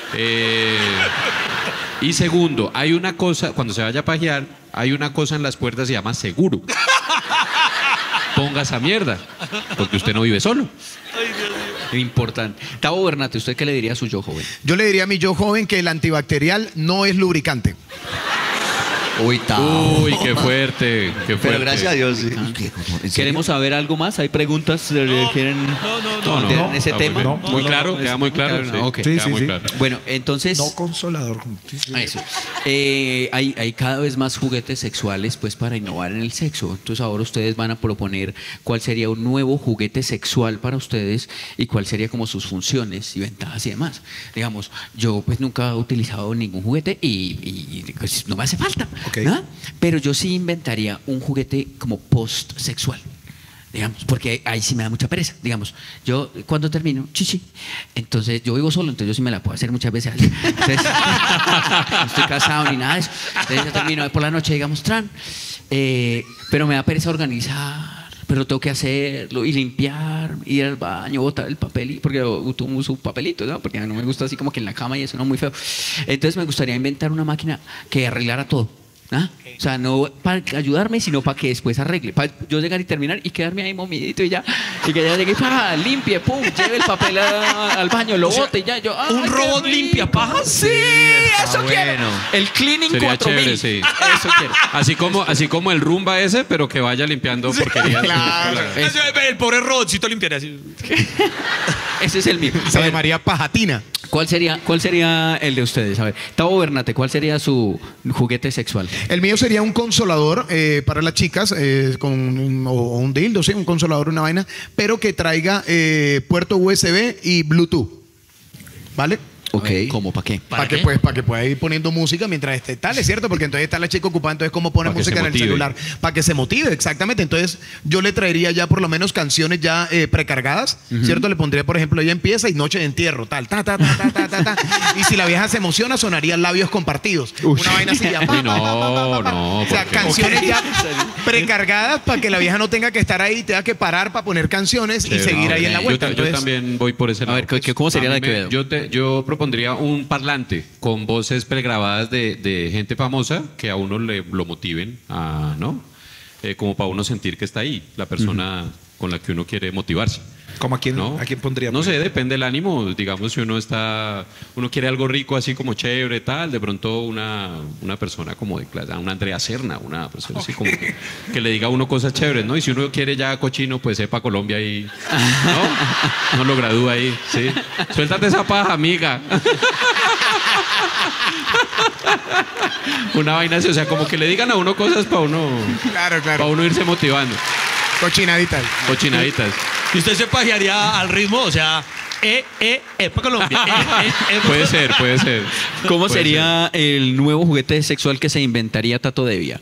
Y segundo, hay una cosa, cuando se vaya a pajear, hay una cosa en las puertas que se llama seguro. Ponga esa mierda, porque usted no vive solo. Importante. Tavo Bernate, ¿usted qué le diría a su yo joven? Yo le diría a mi yo joven que el antibacterial no es lubricante. Uy, Uy, qué fuerte, qué fuerte. Pero gracias a Dios. Sí. ¿Queremos saber algo más? ¿Hay preguntas? ¿Quieren No, ese tema? no. Muy claro, queda muy claro. Sí, ok. queda Sí, muy sí. claro. Bueno, entonces... No consolador. Eso. Hay cada vez más juguetes sexuales pues para innovar en el sexo. Entonces ahora ustedes van a proponer cuál sería un nuevo juguete sexual para ustedes y cuál sería como sus funciones y ventajas y demás. Digamos, yo pues nunca he utilizado ningún juguete y pues, no me hace falta, Ok. ¿no? Pero yo sí inventaría un juguete como post-sexual. Digamos, porque ahí sí me da mucha pereza. Digamos, yo cuando termino, chichi, entonces yo vivo solo, entonces yo sí me la puedo hacer muchas veces. Entonces, no estoy casado ni nada de eso. Entonces yo termino por la noche, digamos, pero me da pereza organizar, pero tengo que hacerlo y limpiar, ir al baño, botar el papel, porque yo uso papelito, ¿no? Porque no me gusta así como que en la cama y eso no muy feo. Entonces me gustaría inventar una máquina que arreglara todo. ¿Ah? O sea, no para ayudarme, sino para que después arregle. Para yo llegar y terminar y quedarme ahí momidito y ya. Y que ya llegue y limpie, pum, lleve el papel al baño, lo bote y ya. Yo, ¿Un robot limpia pajas? Sí, eso quiero. bueno. El Cleaning Sería 4000. chévere, sí. Eso quiero. Así como el Rumba ese, pero que vaya limpiando porquerías. claro. El pobre robotcito limpiaría así. Ese es el mío. Se llamaría pajatina. ¿Cuál sería el de ustedes? A ver, Tavo Bernate, ¿cuál sería su juguete sexual? El mío sería un consolador para las chicas, o un dildo, sí, un consolador, una vaina, pero que traiga puerto USB y Bluetooth. ¿Vale? Ok. ¿Cómo? ¿Para qué? Para que pueda ir poniendo música mientras esté tal, ¿es cierto? Porque entonces está la chica ocupada, entonces cómo pone Para que música se en el motive. celular. Para que se motive, exactamente. Entonces yo le traería ya por lo menos canciones ya precargadas, ¿cierto? Le pondría, por ejemplo, ella empieza y Noche de Entierro, tal, ta, ta, ta, ta, ta, ta, ta. Y si la vieja se emociona, sonaría Labios Compartidos. Una vaina así ya. Uy, no, O sea, ¿por qué? canciones ya precargadas para que la vieja no tenga que estar ahí, tenga que parar para poner canciones y Chévere. seguir ahí en la Yo vuelta. yo Entonces, también voy por ese A lado. ver, ¿cómo sería A la mí de Quevedo? yo propondría un parlante con voces pregrabadas de gente famosa que a uno lo motiven, ¿no? Como para uno sentir que está ahí, la persona con la que uno quiere motivarse. ¿Cómo a quién, ¿No? a quién pondría? No sé, depende del ánimo. Digamos, si uno quiere algo rico, así como chévere, tal, de pronto una persona como de clase, una Andrea Serna, una persona así como que le diga a uno cosas chéveres, ¿no? Y si uno quiere ya cochino, pues sepa Colombia y no lo gradúa ahí, ¿sí? Suéltate esa paja, amiga. Una vaina así, o sea, como que le digan a uno cosas para uno claro. irse motivando. Cochinaditas. Cochinaditas. ¿Y usted se pajearía al ritmo? O sea, para Colombia. Puede ser. ¿Cómo Puede sería el nuevo juguete sexual que se inventaría Tato Devia?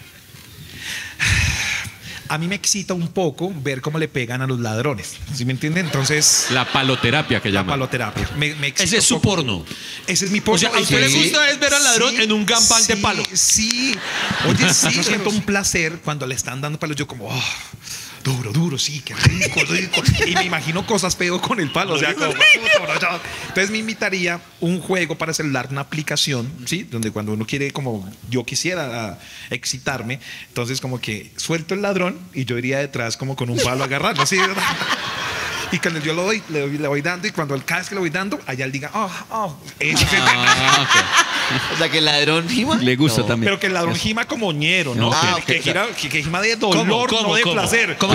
A mí me excita un poco ver cómo le pegan a los ladrones. ¿Sí me entienden? Entonces, La paloterapia que la llaman. paloterapia. Me excita Ese es un su poco. porno. Ese es mi porno. O sea, a usted le gusta es ver al ladrón en un gangbang de palo. Sí. Oye, sí, yo siento un placer cuando le están dando palos. Yo como, duro, sí, qué rico. Y me imagino cosas peor con el palo. O sea, como, entonces me invitaría un juego para celular, una aplicación, ¿sí? Donde cuando uno quiere, como yo quisiera excitarme, entonces como que suelto el ladrón y yo iría detrás como con un palo agarrarlo, ¿sí? Y cuando yo le voy dando, y cuando cada vez que le voy dando, allá él diga, eso es O sea, que el ladrón gima. Le gusta No. también. pero que el ladrón gima como ñero, ¿no? Ah, que gima de dolor, ¿Cómo? no de ¿Cómo? placer. ¿Cómo?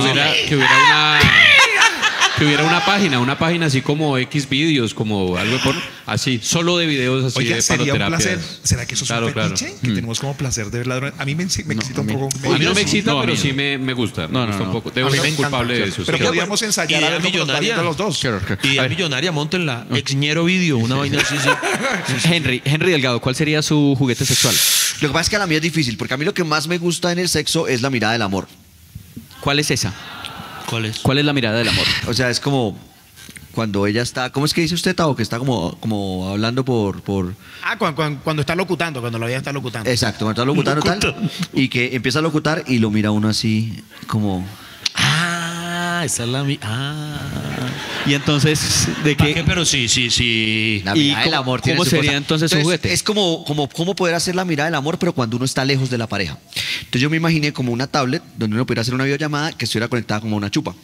Que hubiera una página así como X videos, como algo por así, solo de videos así Oiga, de sería un paloterapia. placer. ¿Será que eso es Claro, un claro. fetiche? Que tenemos como placer de ver ladrones. A mí me excita a un mí- poco. A mí no me excita, No, a pero mí sí no. me gusta. No, Me gusta no, un no. poco. Debo A mí ser me culpable de encanta. eso. Pero sí. podríamos ensayar Idea a ver cómo nos va millonaria. yendo a los dos. Idea millonaria, montenla. Exñero video, una vaina así, sí. Henry Delgado, ¿cuál sería su juguete sexual? Lo que pasa es que a la mía es difícil, porque a mí lo que más me gusta en el sexo es la mirada del amor. ¿Cuál es esa? ¿Cuál es? ¿Cuál es la mirada del amor? O sea, es como cuando ella está, ¿cómo es que dice usted, Tavo? Que está como hablando por... Cuando está locutando, cuando la vida está locutando. Exacto, cuando está locutando tal, y que empieza a locutar y lo mira uno así como... Esa es la Y entonces, ¿de ¿Para qué? qué? Pero sí. La ¿Y mirada del cómo- amor tiene cómo su sería cosa. entonces su juguete? Es como poder hacer la mirada del amor, pero cuando uno está lejos de la pareja. Entonces yo me imaginé como una tablet donde uno pudiera hacer una videollamada que estuviera conectada como a una chupa.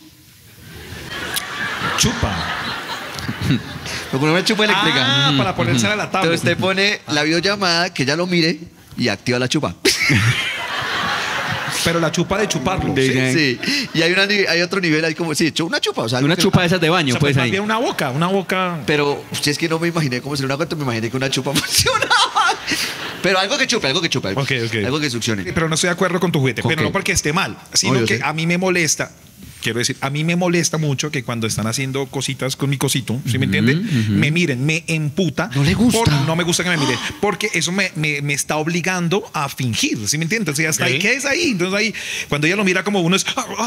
Chupa. Como una chupa eléctrica. Para ponerse a la tabla. Entonces usted pone la videollamada, que ella lo mire y activa la chupa. Pero la chupa de chuparlo. Sí. Y hay otro nivel, hay como, sí, una chupa. O sea, Una chupa de esas de baño, O sea, pues más ahí. bien una boca. Pero si es que no me imaginé cómo sería una gota, me imaginé que una chupa funcionaba. Pero algo que chupe. Ok. Algo que succione. Pero no estoy de acuerdo con tu juguete, pero Ok. no porque esté mal, sino Obvio, que sí. a mí me molesta. Quiero decir, a mí me molesta mucho que cuando están haciendo cositas con mi cosito, ¿sí me entiende? Me miren, me emputa. No le gusta. No me gusta que me miren, porque eso me está obligando a fingir, ¿sí me entiendes? O sea, hasta ahí, ¿qué es ahí? Entonces ahí, cuando ella lo mira como uno es...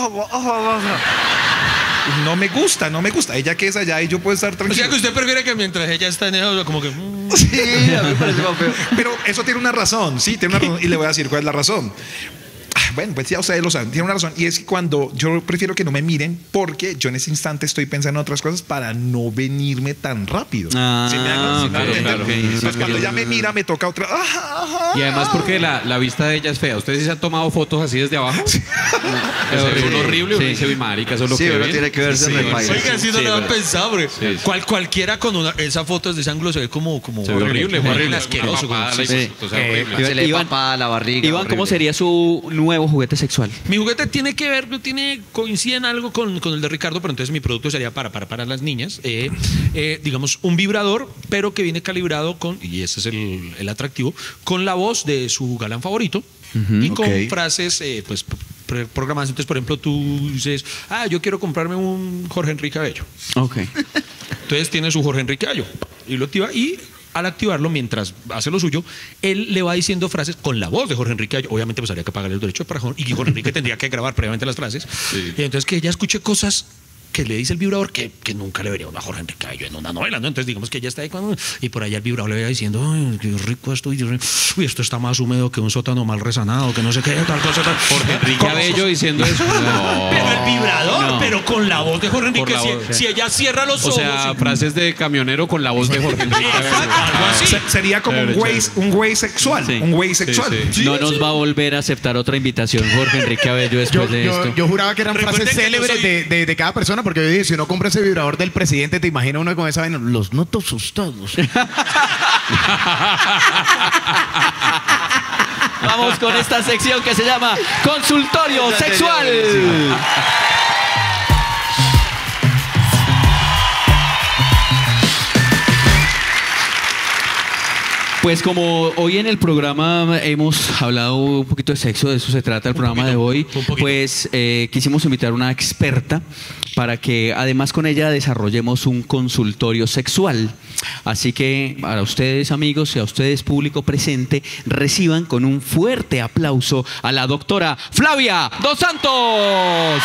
No me gusta. Ella que es allá y yo puedo estar O tranquilo. sea que usted prefiere que mientras ella está en eso, como que. Sí, a mí me parece más feo. Pero eso tiene una razón, sí, tiene una razón. Y le voy a decir cuál es la razón. Bueno, pues ya ustedes lo saben, tiene una razón. Y es que cuando yo prefiero que no me miren, porque yo en ese instante estoy pensando en otras cosas para no venirme tan rápido. Ah, ¿Sí me hago? ¿Sí me claro, entienden? claro, ok. Entonces, cuando ya me mira, me toca otra. Y además porque la vista de ella es fea. ¿Ustedes sí se han tomado fotos así desde abajo? Es horrible. Uno Sí. dice, uy, marica, eso es lo Sí, que uno ven. tiene que verse Sí, repaila. Oiga, sí, no Sí, lo han verdad. pensado, porque Sí. cualquiera con esa foto desde ese ángulo se ve como Se ve horrible, horrible. asqueroso. Una papada, Sí, sí. o sea, horrible. Se le Iván, papa la barriga. Iván, ¿cómo horrible. sería su nuevo juguete sexual? Mi juguete tiene que ver, coincide en algo con el de Ricardo, pero entonces mi producto sería para las niñas, digamos, un vibrador, pero que viene calibrado con, y ese es el atractivo, con la voz de su galán favorito y con Ok. frases, pues, programadas. Entonces, por ejemplo, tú dices, yo quiero comprarme un Jorge Enrique Abello. Ok. Entonces tiene su Jorge Enrique Abello y lo activa y al activarlo, mientras hace lo suyo, él le va diciendo frases con la voz de Jorge Enrique Abello. Obviamente, pues habría que pagarle el derecho para Jorge, y Jorge Enrique tendría que grabar previamente las frases. Sí. Y entonces que ella escuche cosas que le dice el vibrador que nunca le vería a Jorge Enrique Abello en una novela, ¿no? Entonces digamos que ella está ahí y por allá el vibrador le va diciendo, ay, qué rico esto, uy, esto está más húmedo que un sótano mal resanado, que no sé qué, tal cosa, tal. Jorge Enrique Abello diciendo eso. No. Pero el vibrador, No. pero con la voz de Jorge Por Enrique, la voz, si ella cierra los O ojos. sea, frases de camionero con la voz de Jorge Enrique Exacto, Abello. algo así. Sería como Chévere, un güey sexual. Sí. Un güey sexual. Sí. No nos va a volver a aceptar otra invitación, Jorge Enrique Abello, después de esto. Yo juraba que eran Recuerden frases que yo célebres soy- de cada persona, porque yo dije, si uno compra ese vibrador del presidente, te imaginas uno con esa vaina, los noto asustados. Vamos con esta sección que se llama Consultorio Sexual. Pues como hoy en el programa hemos hablado un poquito de sexo, de eso se trata el programa de hoy, pues quisimos invitar a una experta para que además con ella desarrollemos un consultorio sexual. Así que para ustedes amigos y a ustedes público presente, reciban con un fuerte aplauso a la doctora Flavia Dos Santos.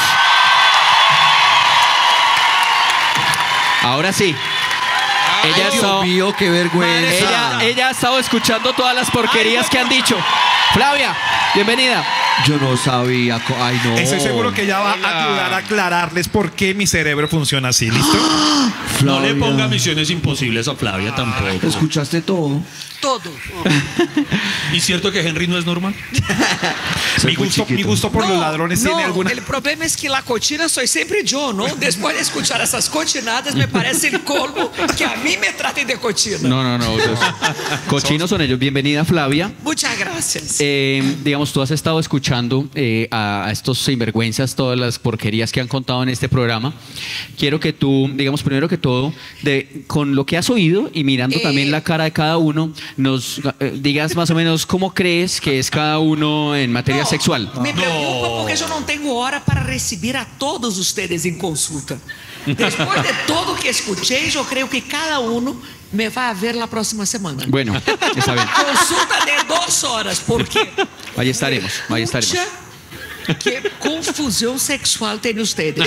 Ahora sí. Ella Ay, Dios mío, qué vergüenza. ella ha estado escuchando todas las porquerías que han dicho. Flavia, bienvenida. Yo no sabía. Ay, no. Estoy seguro que ella va a ayudar a aclararles por qué mi cerebro funciona así. ¿Listo? No le ponga misiones imposibles a Flavia tampoco. ¿Escuchaste todo? Todo. ¿Y cierto que Henry no es normal? Mi gusto por los ladrones tiene no, alguna. el problema es que la cochina soy siempre yo, ¿no? Después de escuchar esas cochinadas me parece el colmo que a mí me traten de cochina. No. Cochinos son ellos. Bienvenida, Flavia. Muchas gracias. Digamos, tú has estado escuchando a estos sinvergüenzas todas las porquerías que han contado en este programa. Quiero que tú, digamos, primero que todo, con lo que has oído y mirando también la cara de cada uno, nos digas más o menos cómo crees que es cada uno en materia sexual. Me preocupa porque yo no tengo hora para recibir a todos ustedes en consulta. Después de todo que escuché, yo creo que cada uno me va a ver la próxima semana. Bueno, está bien. Consulta de 2 horas, porque Ahí estaremos. Pucha, qué confusión sexual tienen ustedes.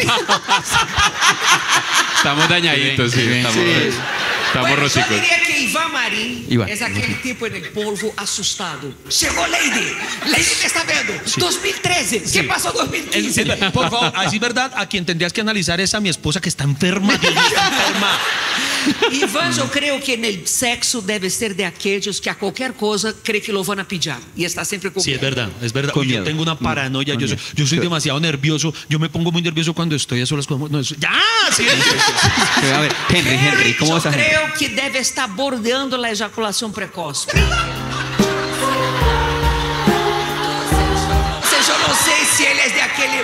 Estamos dañaditos, sí. Estamos Bueno, rosicos. yo diría que Iván Marín Iván. es aquel tipo en el polvo asustado. Llegó Lady. Lady me está viendo. 2013. ¿Qué pasó en 2015? Por favor, así es verdad, a quien tendrías que analizar es a mi esposa que está enferma. Dios mío, está enferma. Iván, yo creo que en el sexo debe ser de aquellos que a cualquier cosa cree que lo van a pillar y está siempre con Sí, es verdad, es verdad. Con Uy, yo miedo. tengo una paranoia, yo soy demasiado nervioso, yo me pongo muy nervioso cuando estoy a solas con... No, ¡ya! Sí. A ver, Henry, ¿cómo yo vas a creo que debe estar bordeando la eyaculación precoz.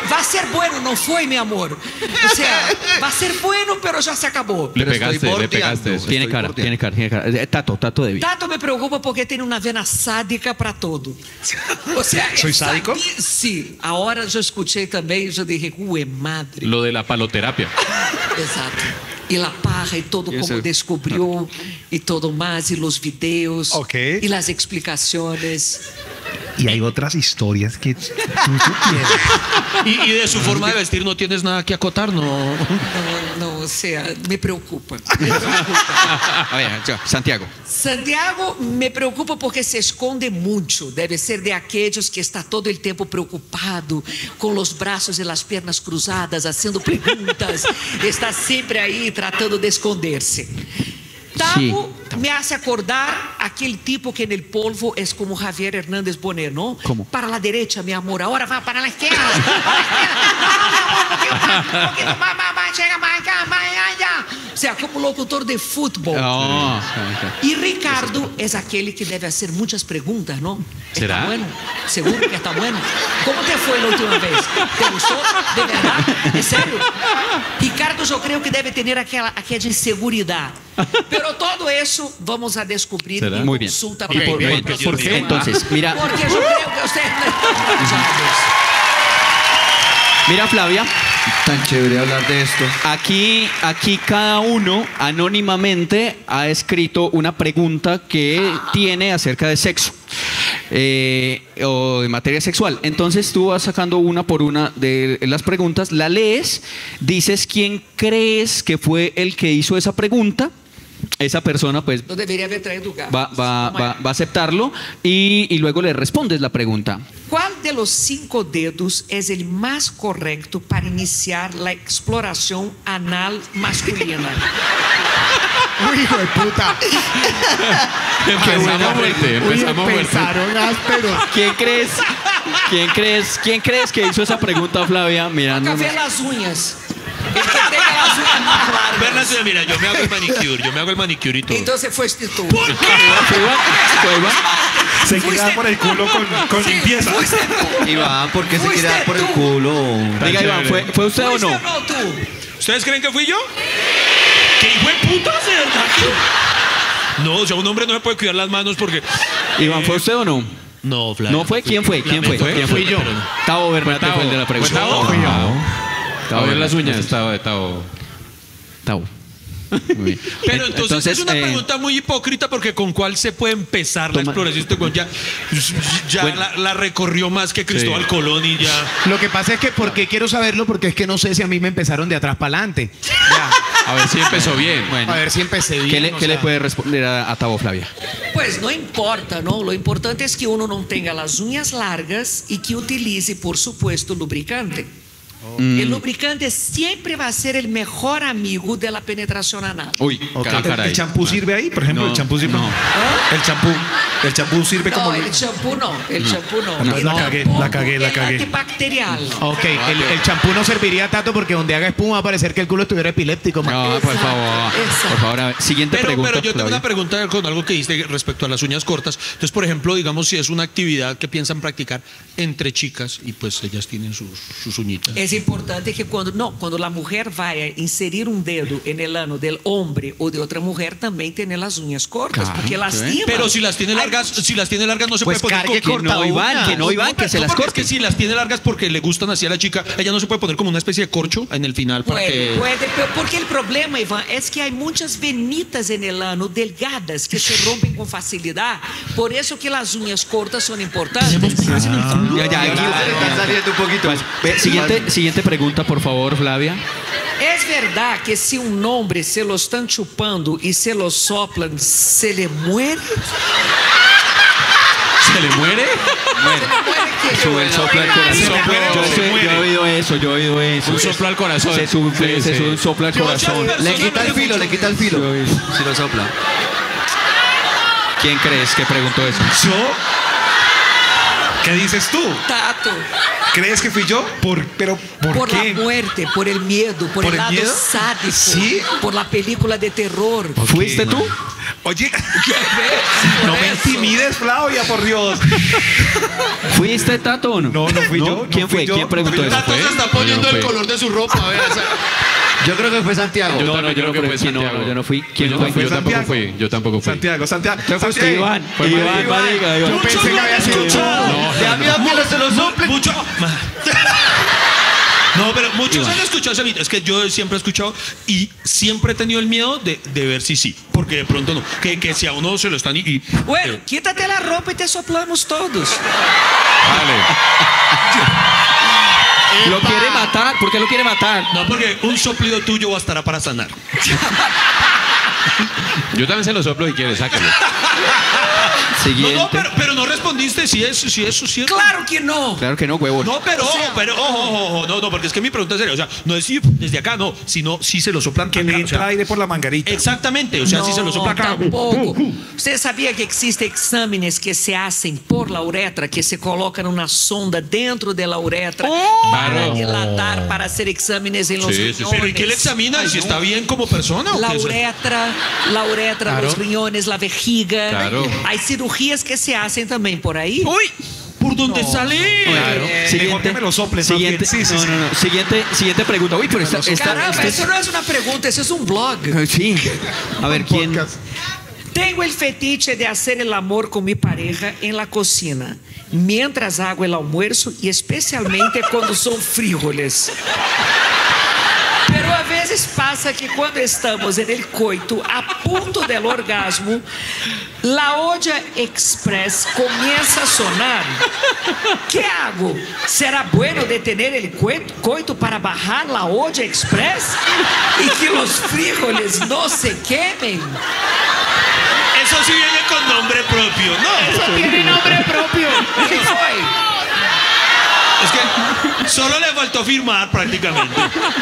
va a ser bueno, no fue, mi amor. O sea, va a ser bueno, pero ya se acabó. Le Pero estoy pegaste, le bordeando. pegaste. Estoy Tiene cara, bordeando. tiene cara. Tato Devi. Tato me preocupa porque tem uma vena sádica para todo. O sea, ¿Soy sádico? Sí, ahora yo escuché también y yo dije, madre. Lo de la paloterapia. Exato. E la paja e todo Isso. como descobriu e todo mais, e los videos Ok. e las explicaciones. Y hay otras historias que tú supieras. Y de su forma de vestir no tienes nada que acotar, ¿no? Não, o sea, me preocupa. Me preocupa. A ver, ya, Santiago. Santiago me preocupa porque se esconde muito. Deve ser de aquellos que está todo el tempo preocupado, com os braços e as pernas cruzadas, fazendo perguntas. Está sempre aí tratando de esconder-se. Tavo me hace acordar aquele tipo que en el polvo es como Javier Hernández Bonet, ¿no? ¿Cómo? Para la derecha, mi amor, ahora va para la izquierda. Para la izquierda. No, mi amor, un poquito más, llega más acá, más allá. O sea, como locutor de fútbol. Oh, Y Ricardo es aquel que debe hacer muchas preguntas, ¿no? ¿Será? ¿Está bueno? ¿Seguro que está bueno? ¿Cómo te fue la última vez? ¿Te gustó? ¿De verdad? ¿En serio? Ricardo yo creo que debe tener aquella inseguridad. Pero todo eso vamos a descubrir ¿Será? en Muy bien. consulta ¿Y por profesional. qué? Entonces, mira, Porque yo creo que ustedes no están escuchados. mira Flavia. Tan chévere hablar de esto. Aquí cada uno anónimamente ha escrito una pregunta que tiene acerca de sexo o de materia sexual. Entonces tú vas sacando una por una de las preguntas, la lees, dices quién crees que fue el que hizo esa pregunta. Esa persona pues No debería haber traído gato. va a aceptarlo y luego le respondes la pregunta. ¿Cuál de los 5 dedos es el más correcto para iniciar la exploración anal masculina? Uy, hijo de puta. Empezamos fuerte, empezamos fuerte. Empezaron ásperos. ¿Quién crees que hizo esa pregunta, Flavia? Toca Mirando. ver las uñas. El que tenga las uñas más largas. Bernardo, mira, yo me hago el manicure y todo. Entonces fuiste tú. Fue Iván. Se queda por el culo con Sí, limpieza. fuiste tú. Iván, ¿por qué se Fuiste quiere dar por el tú. culo? Diga, Iván, ¿fue usted o ¿Fuiste no? o no tú? ¿Ustedes creen que fui yo? ¿Qué hijo de puta, de verdad? No, o sea, un hombre no se puede cuidar las manos porque... Iván, ¿fue usted o no? No, Flavio. ¿No fue? ¿Quién fue? ¿Quién fue? ¿Quién fue? Fui yo. Tavo Bernate fue el de la pregunta. ¿Fue Tavo? Fui yo. A ver las uñas, estaba de Tavo. Tavo. Muy bien. Pero entonces es una eh, pregunta muy hipócrita porque ¿con cuál se puede empezar la Toma. exploración? Este güey ya Bueno. la recorrió más que Cristóbal Colón y ya... Lo que pasa es que, ¿por qué quiero saberlo? Porque es que no sé si a mí me empezaron de atrás para adelante. A ver si empezó bien. Bueno, A ver si empecé bien. ¿qué le, o qué le sea. puede responder a Tavo, Flavia? Pues no importa, ¿no? Lo importante es que uno no tenga las uñas largas y que utilice, por supuesto, lubricante. El lubricante siempre va a ser el mejor amigo de la penetración anal. Uy, caray. ¿El champú sirve ahí? Por ejemplo, No, el champú sirve. no. El champú sirve como. No, el champú no, el champú no. Entonces la cagué, la cagué, la El cagué. antibacterial. Ok, el champú no serviría tanto porque donde haga espuma va a parecer que el culo estuviera epiléptico. man. No, por favor. Exacto. Por favor, a ver, siguiente pregunta. Pero yo tengo Flavia. una pregunta con algo que dijiste respecto a las uñas cortas. Entonces, por ejemplo, digamos, si es una actividad que piensan practicar entre chicas y pues ellas tienen sus uñitas. Es importante que cuando la mujer vaya a inserir un dedo en el ano del hombre o de otra mujer, también tiene las uñas cortas, Claro, porque lastima. ¿sí? Pero si las tiene Hay largas, no se Pues puede poner cargue como- Que no, Iván, que no, Iván, que se las porque corte. es que si las tiene largas porque le gustan así a la chica, ella no se puede poner como una especie de corcho en el final para que... Puede, porque el problema, Iván, es que hay muchas venitas en el ano delgadas que se rompen con facilidad. Por eso que las uñas cortas son importantes. Ya, aquí- Está saliendo un poquito. Pues, siguiente pregunta, por favor, Flavia. ¿Es verdad que si un hombre se lo están chupando y se lo soplan, se le muere? ¿Se le muere? Sube el soplo al corazón. Yo he oído eso, Un soplo al corazón. Se sube Sí, sí. un soplo al corazón. Le quita el filo, le quita el filo. Si lo sopla. ¿Quién crees que preguntó eso? Yo. ¿Qué dices tú? Tato, ¿Crees que fui yo? ¿Pero por por qué? la muerte, por el miedo, por el el lado miedo? sádico, Sí. por la película de terror. ¿Fuiste tú? Oye, No me intimides, Flavia, por Dios. ¿Fuiste, Tato, o no? No, no fui yo, ¿Quién no fui fue? yo, ¿Quién preguntó no fui eso? yo. Tato se está poniendo el color de su ropa. A ver, Yo creo que fue Santiago. Yo No, también yo creo no que creo fue que no, Santiago. yo no fui. ¿Quién Yo fue? tampoco Santiago. fui. Yo tampoco fui. Santiago. Iván. Iván, marica, Iván. Yo pensé que había sido ¿Te da miedo que se lo sople? mucho. No, pero muchos han escuchado ese mito. Es que yo siempre he escuchado y siempre he tenido el miedo de ver si sí. Porque de pronto no. Que si a uno se lo están Bueno, quítate la ropa y te soplamos todos. Vale. Lo quiere matar. ¿Por qué lo quiere matar? No, porque un soplido tuyo bastará para sanar. Yo también se lo soplo si quieres, sáquelo. Siguiente. No, pero no respondiste si eso es cierto. Claro que no. Claro que no, huevón. No, pero ojo, no, porque es que mi pregunta es seria. O sea, no es si desde acá, no, sino si se lo soplan Que acá, le o entra sea, aire por la mangarita. exactamente, o sea, si se lo sopla acá. Tampoco. Você sabia que existen exámenes que se hacen por la uretra, que se colocan una sonda dentro de la uretra para Claro. dilatar, para hacer exámenes en los Sí, sí, sí. riñones? Pero ¿y qué le examina? ¿Si está bien como persona o La qué es? uretra, los riñones, la vejiga. Claro. Hay cirugías que se hacen también por ahí. ¡Uy! ¿Por dónde sale? Mejor que me lo soples, más Siguiente, bien. Sí, sí, no, sí. no, no. Siguiente pregunta. Uy, pero esta Caramba, eso no es una pregunta, eso es un blog. Sí. A ver, ¿quién? Tengo el fetiche de hacer el amor con mi pareja en la cocina, mientras hago el almuerzo y especialmente cuando son frijoles. Pero a veces pasa que cuando estamos en el coito, a punto del orgasmo, la olla express comienza a sonar. ¿Qué hago? ¿Será bueno detener el coito para bajar la olla express y que los frijoles no se quemen? Eso sí viene con nombre propio, ¿no? Tiene nombre propio. ¿Qué fue? Es que solo le faltó firmar prácticamente.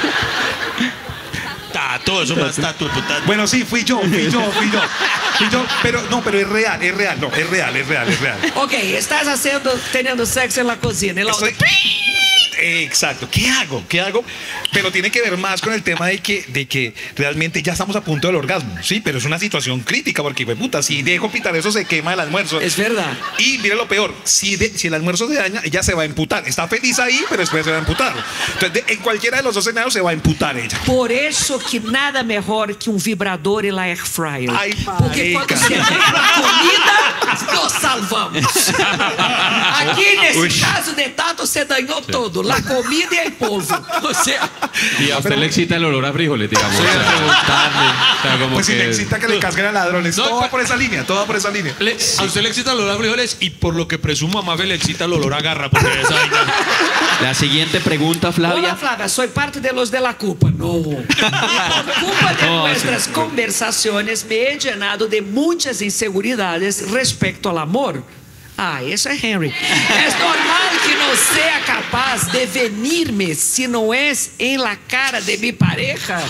Tato, eso más tato, puta. Bueno, sí, fui yo. Pero no, pero es real. Ok, estás teniendo sexo en la cocina. Estoy- Exacto. ¿Qué hago? Pero tiene que ver más con el tema de que realmente ya estamos a punto del orgasmo, sí, pero es una situación crítica porque, pues, puta, si dejo pitar eso se quema el almuerzo. Es verdad. Y mire lo peor, si el almuerzo se daña, ella se va a emputar. Está feliz ahí, pero después se va a emputar. Entonces, en cualquiera de los dos escenarios se va a emputar ella. Por eso que nada mejor que un vibrador y la air fryer. Ay, Porque cuando marica. se daña la comida, nos salvamos. Aquí nesse caso de Tato se dañó todo, la comida y el polvo. O sea, Y a usted le excita el olor a frijoles, digamos. O sea, como Pues si que- le excita que le casquen a ladrones. No, todo va pa- por esa línea. A usted le excita el olor a frijoles y por lo que presumo a Mafe le excita el olor a garra porque esa vaina. La siguiente pregunta, hola Flavia. Flavia, soy parte de los de la culpa. No. Y por culpa de No, nuestras sí. conversaciones me he llenado de muchas inseguridades respecto al amor. Ah, eso es Henry. Es normal que no sea capaz de venirme si no es en la cara de mi pareja.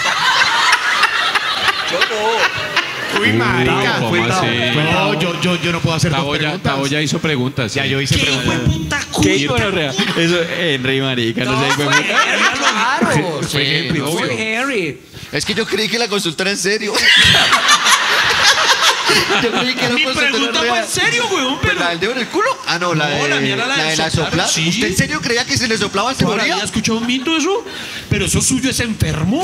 Uy, marica. ¿Cómo cuidado. así? No, yo no puedo hacer dos preguntas. Taboya hizo preguntas. Ya, sí. yo hice ¿Qué preguntas. hijo de puta ¿Qué culpa? hijo de rea? Eso, Henry, marica, no, No, sé. fue fue muy- Henry, claro. Fue Henry, Fue obvio. Henry. Es que yo creí que la consulta era en serio. Yo creí que era Mi consulta pregunta fue real. en serio, weón, pero. ¿La del dedo en el culo? Ah, no, la No, de la mía era la de soplar, soplar. sí. ¿Usted en serio creía que se le soplaba se ¿Toda la vida moría? ha escuchado un mito eso? Pero eso suyo es enfermo.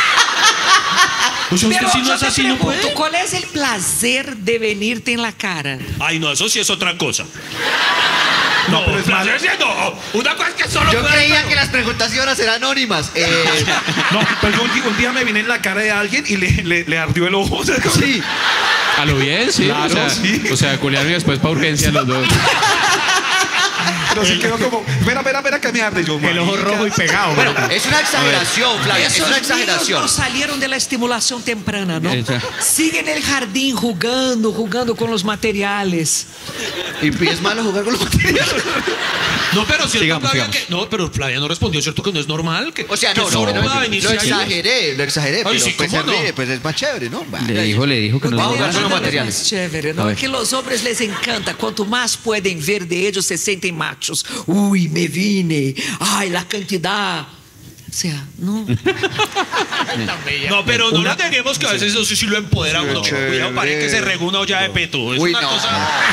O sea, usted Pero si no yo es te así no pregunto, puede. ¿cuál es el placer de venirte en la cara? Ay, no, eso sí es otra cosa. No, pero es malo. Una cosa es que solo Yo puede- creía que las preguntas iban a ser anónimas. No, pero yo un día me vine en la cara de alguien y le ardió el ojo. O sea, como- Sí. A lo bien, sí. Claro, o sea, sí. O sea, culiaron y después para urgencia los dos. Pero sí quedó como, espera, que me arde. Yo, El ojo marica. rojo y pegado. Bueno, marica. es una exageración, Flavia. Es Esos una niños exageración. no salieron de la estimulación temprana, ¿no? Exacto. Siguen en el jardín jugando con los materiales. Y es malo jugar con los materiales. No, pero cierto, Sigamos, Flavia, sigamos. que. No, pero Flavia no respondió, ¿cierto? Que no es normal. Que, O sea, que no, solo no, pueda no, venir lo si hay- exageré, Ay, pero sí, pues ¿cómo se ríe, no? pues es más chévere, ¿no? Le dijo que no. Vamos a jugar con los Nada materiales. más chévere, ¿no? A ver. Que los hombres les encanta. Cuanto más pueden ver de ellos, se sienten machos. Uy, me vine. Ay, la cantidad. sea, no. No, pero no nos neguemos que a veces eso sí lo empodera a uno. Cuidado, parece que se regó una olla de peto. Es Uy, una no. cosa.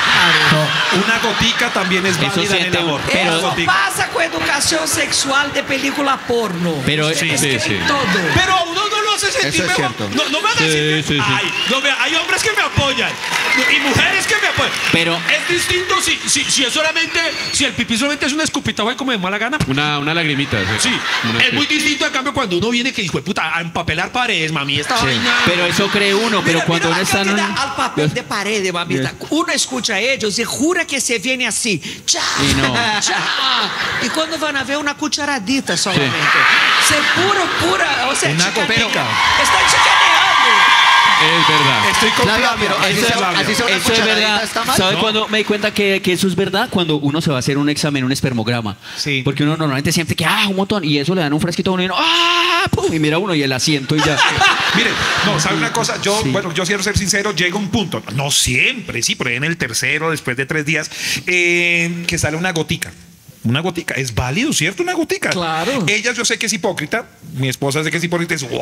Una gotica también es válida en el siente amor. Pero- Una Eso gotica. pasa con educación sexual de película porno. Pero- Ustedes sí, creen sí. todo. Pero a uno no lo hace sentir Eso es mejor. cierto. No me van a decir que, ay, no, vea, hay hombres que me apoyan y mujeres que me apoyan. Pero- es distinto si es solamente, si el pipí solamente es una escupita güey, como de mala gana. Una lagrimita. Sí, Una- es muy distinto a cambio cuando uno viene que hijo de puta a empapelar paredes, mami, esta vaina. Pero eso cree uno, pero Mira, cuando mira uno la está en un... cantidad al papel de pared, mamita. Uno escucha a ellos y jura que se viene así. Chá, Y no. chá. Y cuando van a ver una cucharadita solamente. Se pura, o sea, Una chicanea. gotica. Están chicaneando. Es verdad. Estoy con Flavia, Flavia. pero Eso es Flavia. así sea una Eso es cucharadita, verdad. ¿está mal? ¿Sabe No. cuándo me di cuenta que eso es verdad? Cuando uno se va a hacer un examen, un espermograma. Sí. Porque uno normalmente siente que, un montón. Y eso le dan un fresquito a uno y uno, ¡pum! Y mira uno y el asiento y ya. Miren, no, ¿sabe una cosa? Bueno, yo quiero ser sincero, llega un punto, no siempre, sí, pero en el tercero, después de 3 días, que sale una gotica. Una gotica, es válido, ¿cierto? Una gotica. Claro. Ella yo sé que es hipócrita, mi esposa sé que es hipócrita, es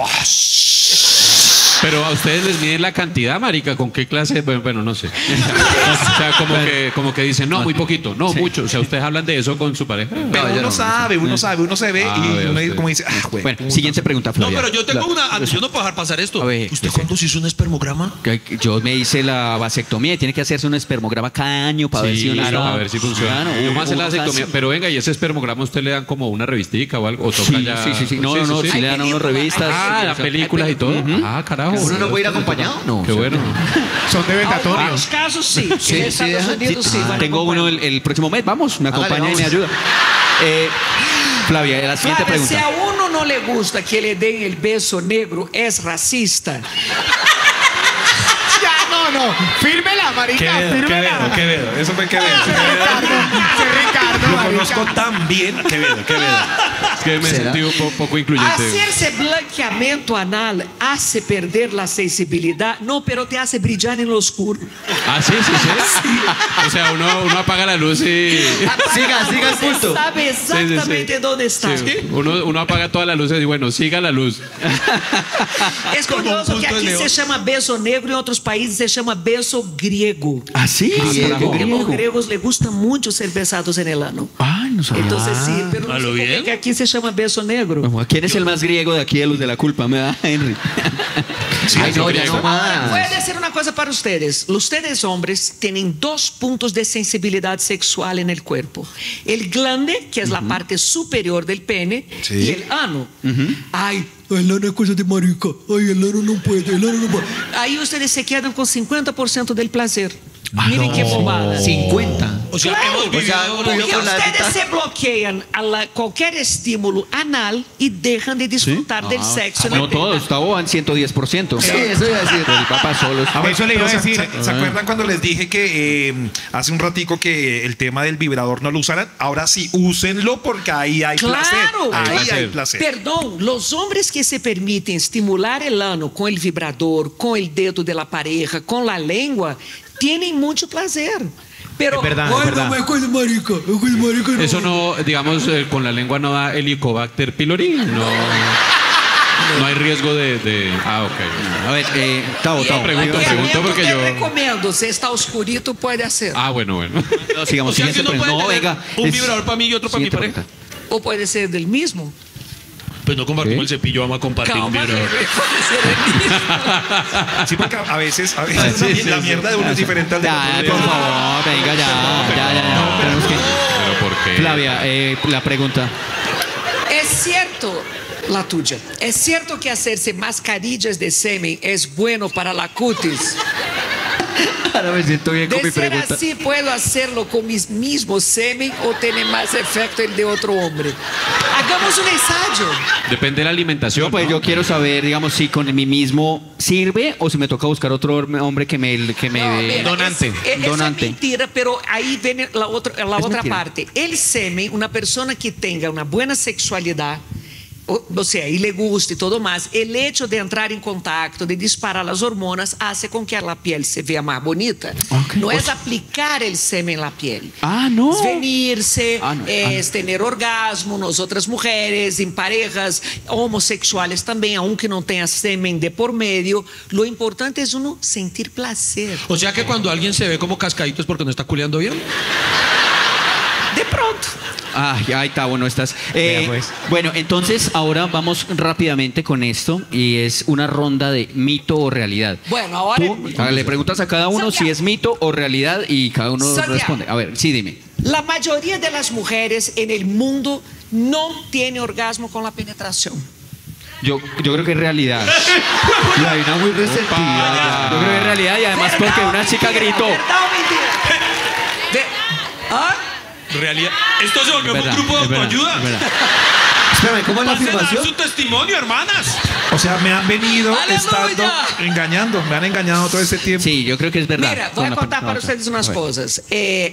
Pero a ustedes les miden la cantidad, marica, ¿con qué clase? Bueno, no sé. O sea, como que dicen, no, muy poquito, no, mucho. O sea, ustedes hablan de eso con su pareja. pero yo uno no. sabe, uno se ve y vea uno usted. como dice, güey, Bueno, siguiente pregunta, No, Flavia. pero yo tengo una. Yo no puedo dejar pasar esto. A ver, ¿Usted sí. cuándo se hizo un espermograma? Yo me hice la vasectomía y tiene que hacerse un espermograma cada año para ver si uno claro, está... a ver si funciona. Claro, Yo me hace la uno vasectomía, casi- pero venga, ¿y ese espermograma usted le dan como una revistica o algo? ¿O toca Sí, ya? sí. No, sí le dan a uno revistas. Ah, las películas y todo. Ah, carajo. ¿Uno no puede ir acompañado? No. Qué bueno. Son de En vendatorios. algunos casos sí. Sí, en sí, Estados deja- Unidos sí. van Tengo uno acompañando. el próximo mes. Vamos, me Hágale, acompaña y me vamos. ayuda. Flavia, la siguiente Flavia, si pregunta. a uno no le gusta que le den el beso negro, ¿es racista? Ya, no. Fírmela, marica, fírmela. Quevedo, eso fue Quevedo. Ricardo, Lo marica. conozco tan bien, Quevedo. Es que me ¿Será? sentí un poco incluyente. Hacerse blanqueamiento anal hace perder la sensibilidad, no, pero te hace brillar en lo oscuro. Ah, sí. O sea, uno apaga la luz y... Siga el punto. Sabe exactamente Sí. dónde está. Sí, uno apaga todas las luces y bueno, siga la luz. Es curioso que punto de aquí león. se llama beso negro, en otros países se llama beso griego. ¿Ah, sí? Porque a los griegos les gusta mucho ser besados en el ano. Ay, no sabía. Entonces sí, pero no ¿A sé lo por qué bien? que aquí se llama beso negro. ¿Quién es el más griego de aquí de los de la culpa? Me da Henry. Ay, no, ya no Ahora, voy a más. decir una cosa para ustedes. Ustedes hombres tienen 2 puntos de sensibilidad sexual en el cuerpo. El glande, que es la parte superior del pene, y el ano. Ay, el ano es cosa de marica. Ay, el ano no puede, el ano no puede. Ahí ustedes se quedan con 50% del placer. Miren qué bobada. 50. O sea, Claro. hemos O sea, vivido. tú y yo Porque con la ustedes tita. se bloquean a cualquier estímulo anal y dejan de disfrutar del sexo. en la No todos, Tavo van 110%. Sí, eso iba a decir. El papá solos. Eso le iba a Pero decir. ¿Se acuerdan cuando les dije que hace un ratico que el tema del vibrador no lo usaran? Ahora sí, úsenlo porque ahí hay placer. Claro. Ahí hay placer. Perdón, los hombres que se permiten estimular el ano con el vibrador, con el dedo de la pareja, con la lengua, tienen mucho placer. Pero, Es verdad, ay, es verdad. no, es cosa de marica, es cosa de marica, no. Eso no, digamos, con la lengua no da Helicobacter pylori. No hay riesgo de... Ah, ok. A ver, Tavo. pregunto, Y pregunto porque te yo- recomiendo, si está oscurito puede hacer. Ah, bueno. No, sigamos, O sea, que siguiente uno puede pregunta. No, tener venga. un es- vibrador para mí y otro para mi siguiente pareja. pregunta. O puede ser del mismo. Pues no compartimos ¿Qué? el cepillo, vamos a compartir un Calma, vibrador. puede ser del mismo. Sí, porque a veces sí, la sí, mierda de uno es diferente al de Ya, otro. por favor, venga, ya. Tenemos que... Pero ¿por qué? Flavia, la pregunta. Es cierto, la tuya. Es cierto que hacerse mascarillas de semen es bueno para la cutis. Ahora me siento bien con mi De ser pregunta. así, ¿puedo hacerlo con mis mismos semen o tiene más efecto el de otro hombre? Hagamos un ensayo. Depende de la alimentación. No, pues ¿no? yo quiero saber, digamos, si con mi mismo sirve o si me toca buscar otro hombre que me No, mira, donante. eso donante. es mentira, pero ahí viene la otra mentira. parte. El semen, una persona que tenga una buena sexualidad, o sea, y le gusta y todo más, el hecho de entrar en contacto, de disparar las hormonas, hace con que la piel se vea más bonita. Okay. No es aplicar el semen en la piel. Ah, no. Es venirse, No. es tener orgasmo, nosotras mujeres, en parejas homosexuales también, aunque no tenga semen de por medio, lo importante es uno sentir placer. O sea que cuando alguien se ve como cascadito es porque no está culeando bien. De pronto. Ay, Tavo, no estás. Vea, pues. Bueno, entonces ahora vamos rápidamente con esto y es una ronda de mito o realidad. Bueno, ahora... Le preguntas a cada uno si es mito o realidad y cada uno Santiago. responde. A ver, sí, dime. La mayoría de las mujeres en el mundo no tiene orgasmo con la penetración. Yo creo que es realidad. Y hay una muy resentida. Yo creo que es realidad y además ¿Verdad porque o una chica mentira? gritó. ¿Verdad o mentira? ¿Ah? Realidad. Esto se volvió Es un verdad, grupo de es verdad, autoayuda. es verdad. Espérame, ¿cómo es la Marcela, afirmación? su testimonio, hermanas. O sea, me han venido ¡Aleluya! estando engañando, me han engañado todo este tiempo. Sí, yo creo que es verdad. Mira, voy a contar para ustedes ustedes unas cosas.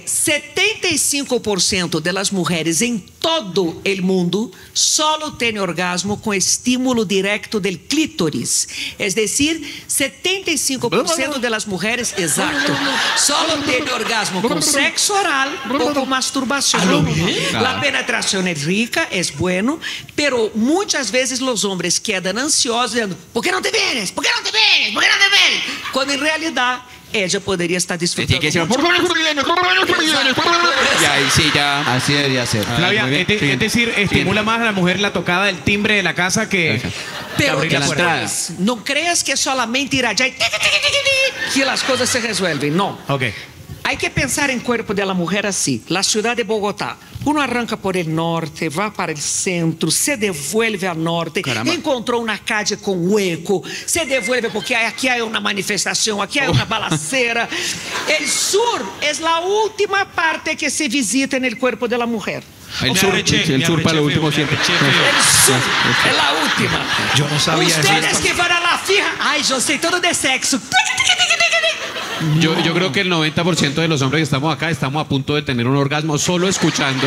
75% de las mujeres en todo el mundo solo tienen orgasmo con estímulo directo del clítoris. Es decir, 75% de las mujeres, exacto, solo tienen orgasmo con sexo oral o con masturbación. La penetración es rica, es bueno, pero muchas veces los hombres quedan ansiosos diciendo, ¿por qué no te vienes? ¿Por qué no te vienes? ¿Por qué no te vienes? Cuando en realidad ella podría estar disfrutando. Tiene que decir, y ahí sí, ya. Así debería ser. Flavia, muy bien. es decir, estimula más a la mujer la tocada del timbre de la casa que Pero abrir la puerta. después, no creas que solamente ir allá y que las cosas se resuelven. No. Ok. Hay que pensar en cuerpo de la mujer así. La ciudad de Bogotá. Uno arranca por el norte, va para el centro, se devuelve al norte, Caramba. encontró una calle con hueco, se devuelve porque aquí hay una manifestación, aquí hay una balacera. El sur es la última parte que se visita en el cuerpo de la mujer. El Me sur, arreché, el me sur para lo arreché último feo, siempre. me arreché feo. El sur es la última. Yo no sabía eso. Ustedes que van a la fija, ay, yo sé todo de sexo. Yo creo que el 90% de los hombres que estamos acá estamos a punto de tener un orgasmo solo escuchando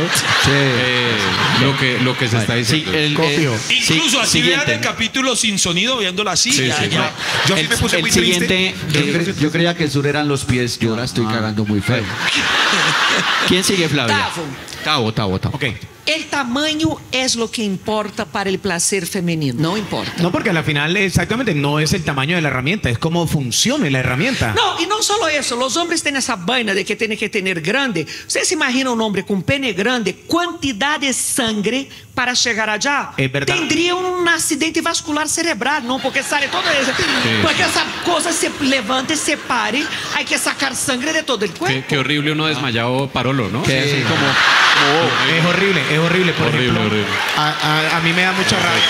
lo que se está diciendo. Copio. Incluso así vean siguiente. el capítulo sin sonido viéndolo así. Sí, ya, sí, ya. Yo sí me puse El muy triste. siguiente. Yo creía que el sur eran los pies. Yo la estoy cagando muy feo. ¿Quién sigue, Flavia? Tavo. Tavo. Ok. El tamaño es lo que importa para el placer femenino. No importa. No, porque al final exactamente no es el tamaño de la herramienta, es cómo funcione la herramienta. No, y no solo eso, los hombres tienen esa vaina de que tienen que tener grande. Usted se imagina un hombre con pene grande, cantidad de sangre para llegar allá. Es verdad. Tendría un accidente vascular cerebral, ¿no? Porque sale todo eso. Porque esa cosa se levanta y se pare, hay que sacar sangre de todo el cuerpo. Qué horrible uno desmayado parolo, ¿no? Que así como. Es horrible. Por Horrible, ejemplo, horrible. a mí me da mucha rabia.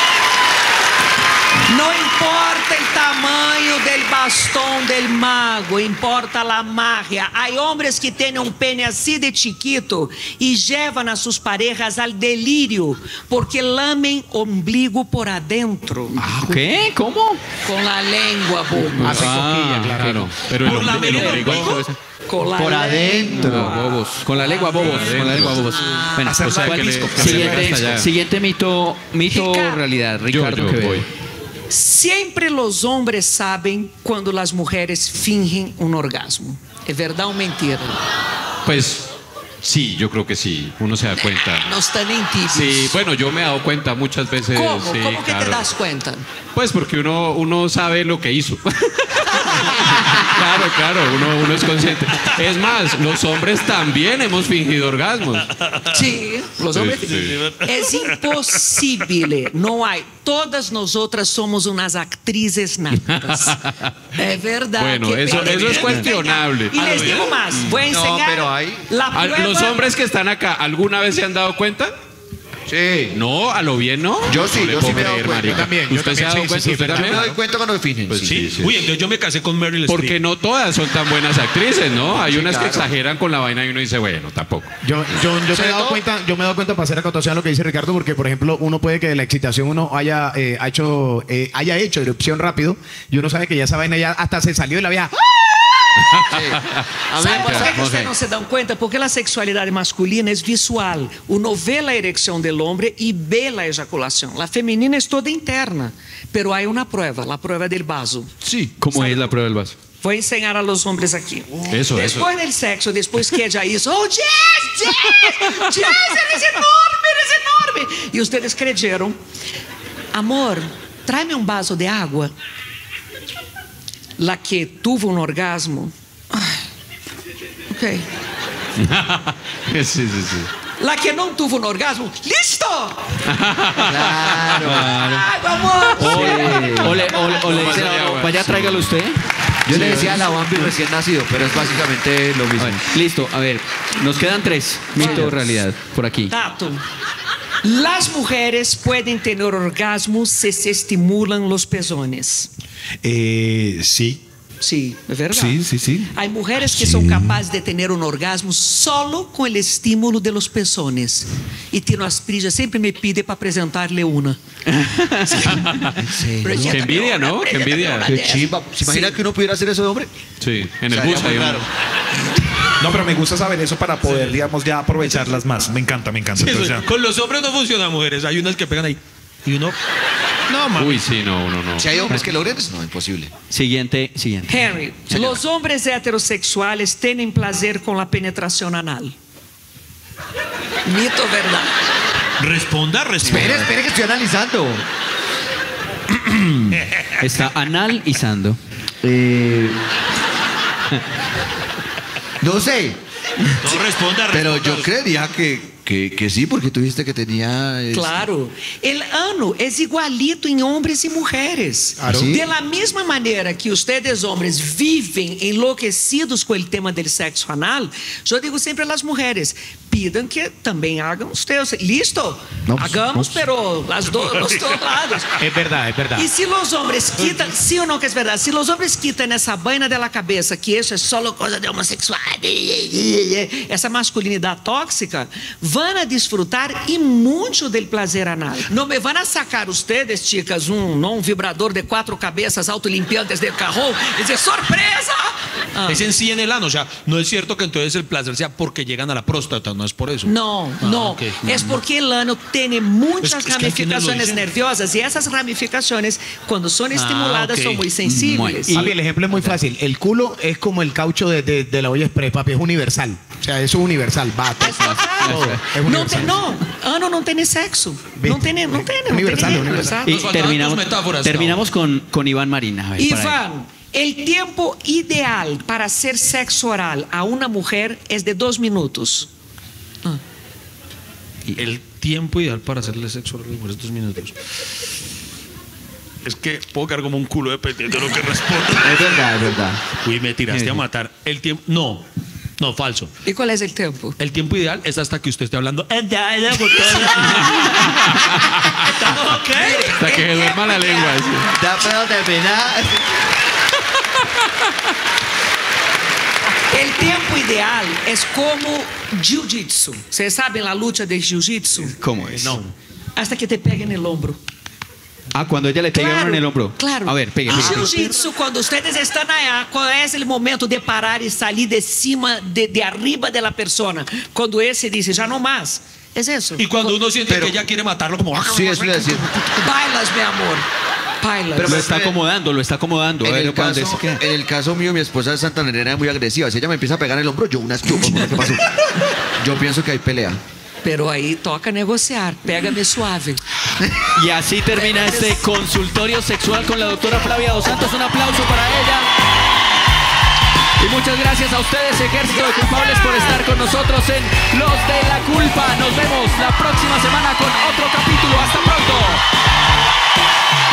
No importa el tamaño del bastón del mago, importa la magia. Hay hombres que tienen un pene así de chiquito y llevan a sus parejas al delirio porque lamen ombligo por adentro. ¿Qué? ¿Cómo? Con la lengua, bobo. Hace coquilla, claro. Pero ¿Por la el medida del ombligo. ombligo? Con la Por lengua. adentro. Bobos. Con la lengua, bobos. Con la lengua, bobos. Bueno, Hacer o sea, la que le- disco. que le pega hasta siguiente, allá. siguiente mito o Ricardo. realidad. Ricardo Yo Quevedo. voy. Siempre los hombres saben cuando las mujeres fingen un orgasmo. ¿Es verdad o mentira? Pues sí, yo creo que sí. Uno se da cuenta. No están en tibios. Sí, bueno, yo me he dado cuenta muchas veces. ¿Cómo? Sí, ¿Cómo que claro. te das cuenta? Pues porque uno sabe lo que hizo. Claro, uno es consciente. Es más, los hombres también hemos fingido orgasmos. Sí, los hombres. Sí. Es imposible, no hay. Todas nosotras somos unas actrices natas. Es verdad. Bueno, que eso pena. es cuestionable. Y les digo más, voy a No, enseñar pero hay- la prueba. Los hombres que están acá, ¿alguna vez se han dado cuenta? Sí. No, a lo bien no. Yo sí, No le yo sí puedo me he dado creer, cuenta. marica. Yo también, yo ¿Usted se ha dado también, cuenta? sí, ¿Usted pero Yo me también? doy cuenta cuando fingen. Pues sí. sí. Uy, entonces yo me casé con Meryl Streep. Porque no todas son tan buenas actrices, ¿no? Hay unas que claro. exageran con la vaina y uno dice, bueno, tampoco. Yo me he dado cuenta, para hacer acotación a lo que dice Ricardo, porque por ejemplo, uno puede que de la excitación uno haya hecho erupción rápido y uno sabe que ya esa vaina ya hasta se salió de la vieja. Sabe por que ustedes no se dan cuenta? Porque la sexualidad masculina es visual. Uno ve la erección del hombre y ve la eyaculación. La femenina es toda interna. Pero hay una prueba, la prueba del vaso. Sí. ¿Cómo es la prueba del vaso? Voy a enseñar a los hombres aquí. Eso. Después del sexo, después que ella hizo, oh, Jess, eres enorme. Y ustedes creyeron, amor, tráeme un vaso de agua. La que tuvo un orgasmo. Ok. Sí. La que no tuvo un orgasmo, ¡listo! Claro. Amor. O le dice, vaya, tráigalo usted. Yo le decía a la Bambi recién nacido, pero es básicamente lo mismo. A ver, listo, a ver, nos quedan 3. Mito o realidad, por aquí. Tato. Las mujeres pueden tener orgasmos si se estimulan los pezones. Sí. Sí, es verdad. Sí. Hay mujeres que son capaces de tener un orgasmo solo con el estímulo de los pezones. Y Tino Asprilla siempre me pide para presentarle una. Sí. Qué envidia, ¿no? Qué envidia. Qué chimba. ¿Se imagina que uno pudiera hacer eso de hombre? Sí, en el Estaría bus muy hay uno. raro. No, pero me gusta saber eso para poder, digamos, ya aprovecharlas más. Me encanta. Sí, Entonces, ya. con los hombres no funciona, mujeres. Hay unas que pegan ahí. Y uno. No, mami. Uy, sí, no, uno no. Si hay hombres que logren eso, no, imposible. Siguiente. Henry, los hombres heterosexuales tienen placer con la penetración anal. Mito, ¿verdad? Responda. Espere que estoy analizando. Está analizando. No sé, No responda. pero yo creería que sí, porque tú dijiste que tenía... Claro, el ano es igualito en hombres y mujeres. Claro. ¿Sí? De la misma manera que ustedes hombres viven enloquecidos con el tema del sexo anal, yo digo siempre a las mujeres, pidan que también hagan ustedes. ¿Listo? No, pues, Hagamos, no. pero los dos lados. Es verdad. Y si los hombres quitan, sí o no que es verdad, si los hombres quitan esa vaina de la cabeza que eso es solo cosa de homosexual, esa masculinidad tóxica, van a disfrutar y mucho del placer anal. No me van a sacar ustedes, chicas, un vibrador de 4 cabezas autolimpiantes del cajón y decir, ¡sorpresa! Es en sí en el ano. O sea, no es cierto que entonces el placer sea porque llegan a la próstata. No es por eso. No, ok. es porque el ano tiene muchas Es que aquí no lo ramificaciones dicen. nerviosas y esas ramificaciones, cuando son estimuladas, ok. son muy sensibles. Papi, el ejemplo es muy fácil. El culo es como el caucho de la olla express, papi, es universal. O sea, eso es universal, va. todo. Es universal. Ano no tiene sexo. No tiene. Universal, no tiene. universal. Y Nos faltaban dos metáforas, terminamos con Iván Marina. A ver, para Iván, el tiempo ideal para hacer sexo oral a una mujer es de 2 minutos. El tiempo ideal para hacerle sexo a las mujeres 2 minutos. Es que puedo quedar como un culo dependiendo de lo que responda. Es verdad. Uy, me tiraste a matar. El tiempo. No, falso. ¿Y cuál es el tiempo? El tiempo ideal es hasta que usted esté hablando. ¿Estamos ok? Hasta que se duerma la lengua. sí. Ya puedo terminar. El tiempo ideal es como jiu-jitsu. ¿Ustedes saben la lucha de jiu-jitsu? ¿Cómo es? No. Hasta que te peguen el hombro. Cuando ella le pega Claro, uno en el hombro. Claro. A ver, pegue. Jiu-jitsu, cuando ustedes están allá, ¿cuál es el momento de parar y salir de cima, de arriba de la persona? Cuando ese dice, ya no más. Es eso. Y cuando uno siente Pero- que ella quiere matarlo, como. Sí, eso le iba a decir. Bailas, mi amor. Bailas. Pero Lo está acomodando. A En ver, el, ¿para dónde caso, se queda? en el caso mío, mi esposa es santanderera, es muy agresiva. Si ella me empieza a pegar en el hombro, yo una escupo. ¿Qué pasó? Yo pienso que hay pelea. Pero ahí toca negociar. Pégame suave. Y así termina este consultorio sexual con la doctora Flavia Dos Santos. Un aplauso para ella. Y muchas gracias a ustedes, Ejército de Culpables, por estar con nosotros en Los de la Culpa. Nos vemos la próxima semana con otro capítulo. Hasta pronto.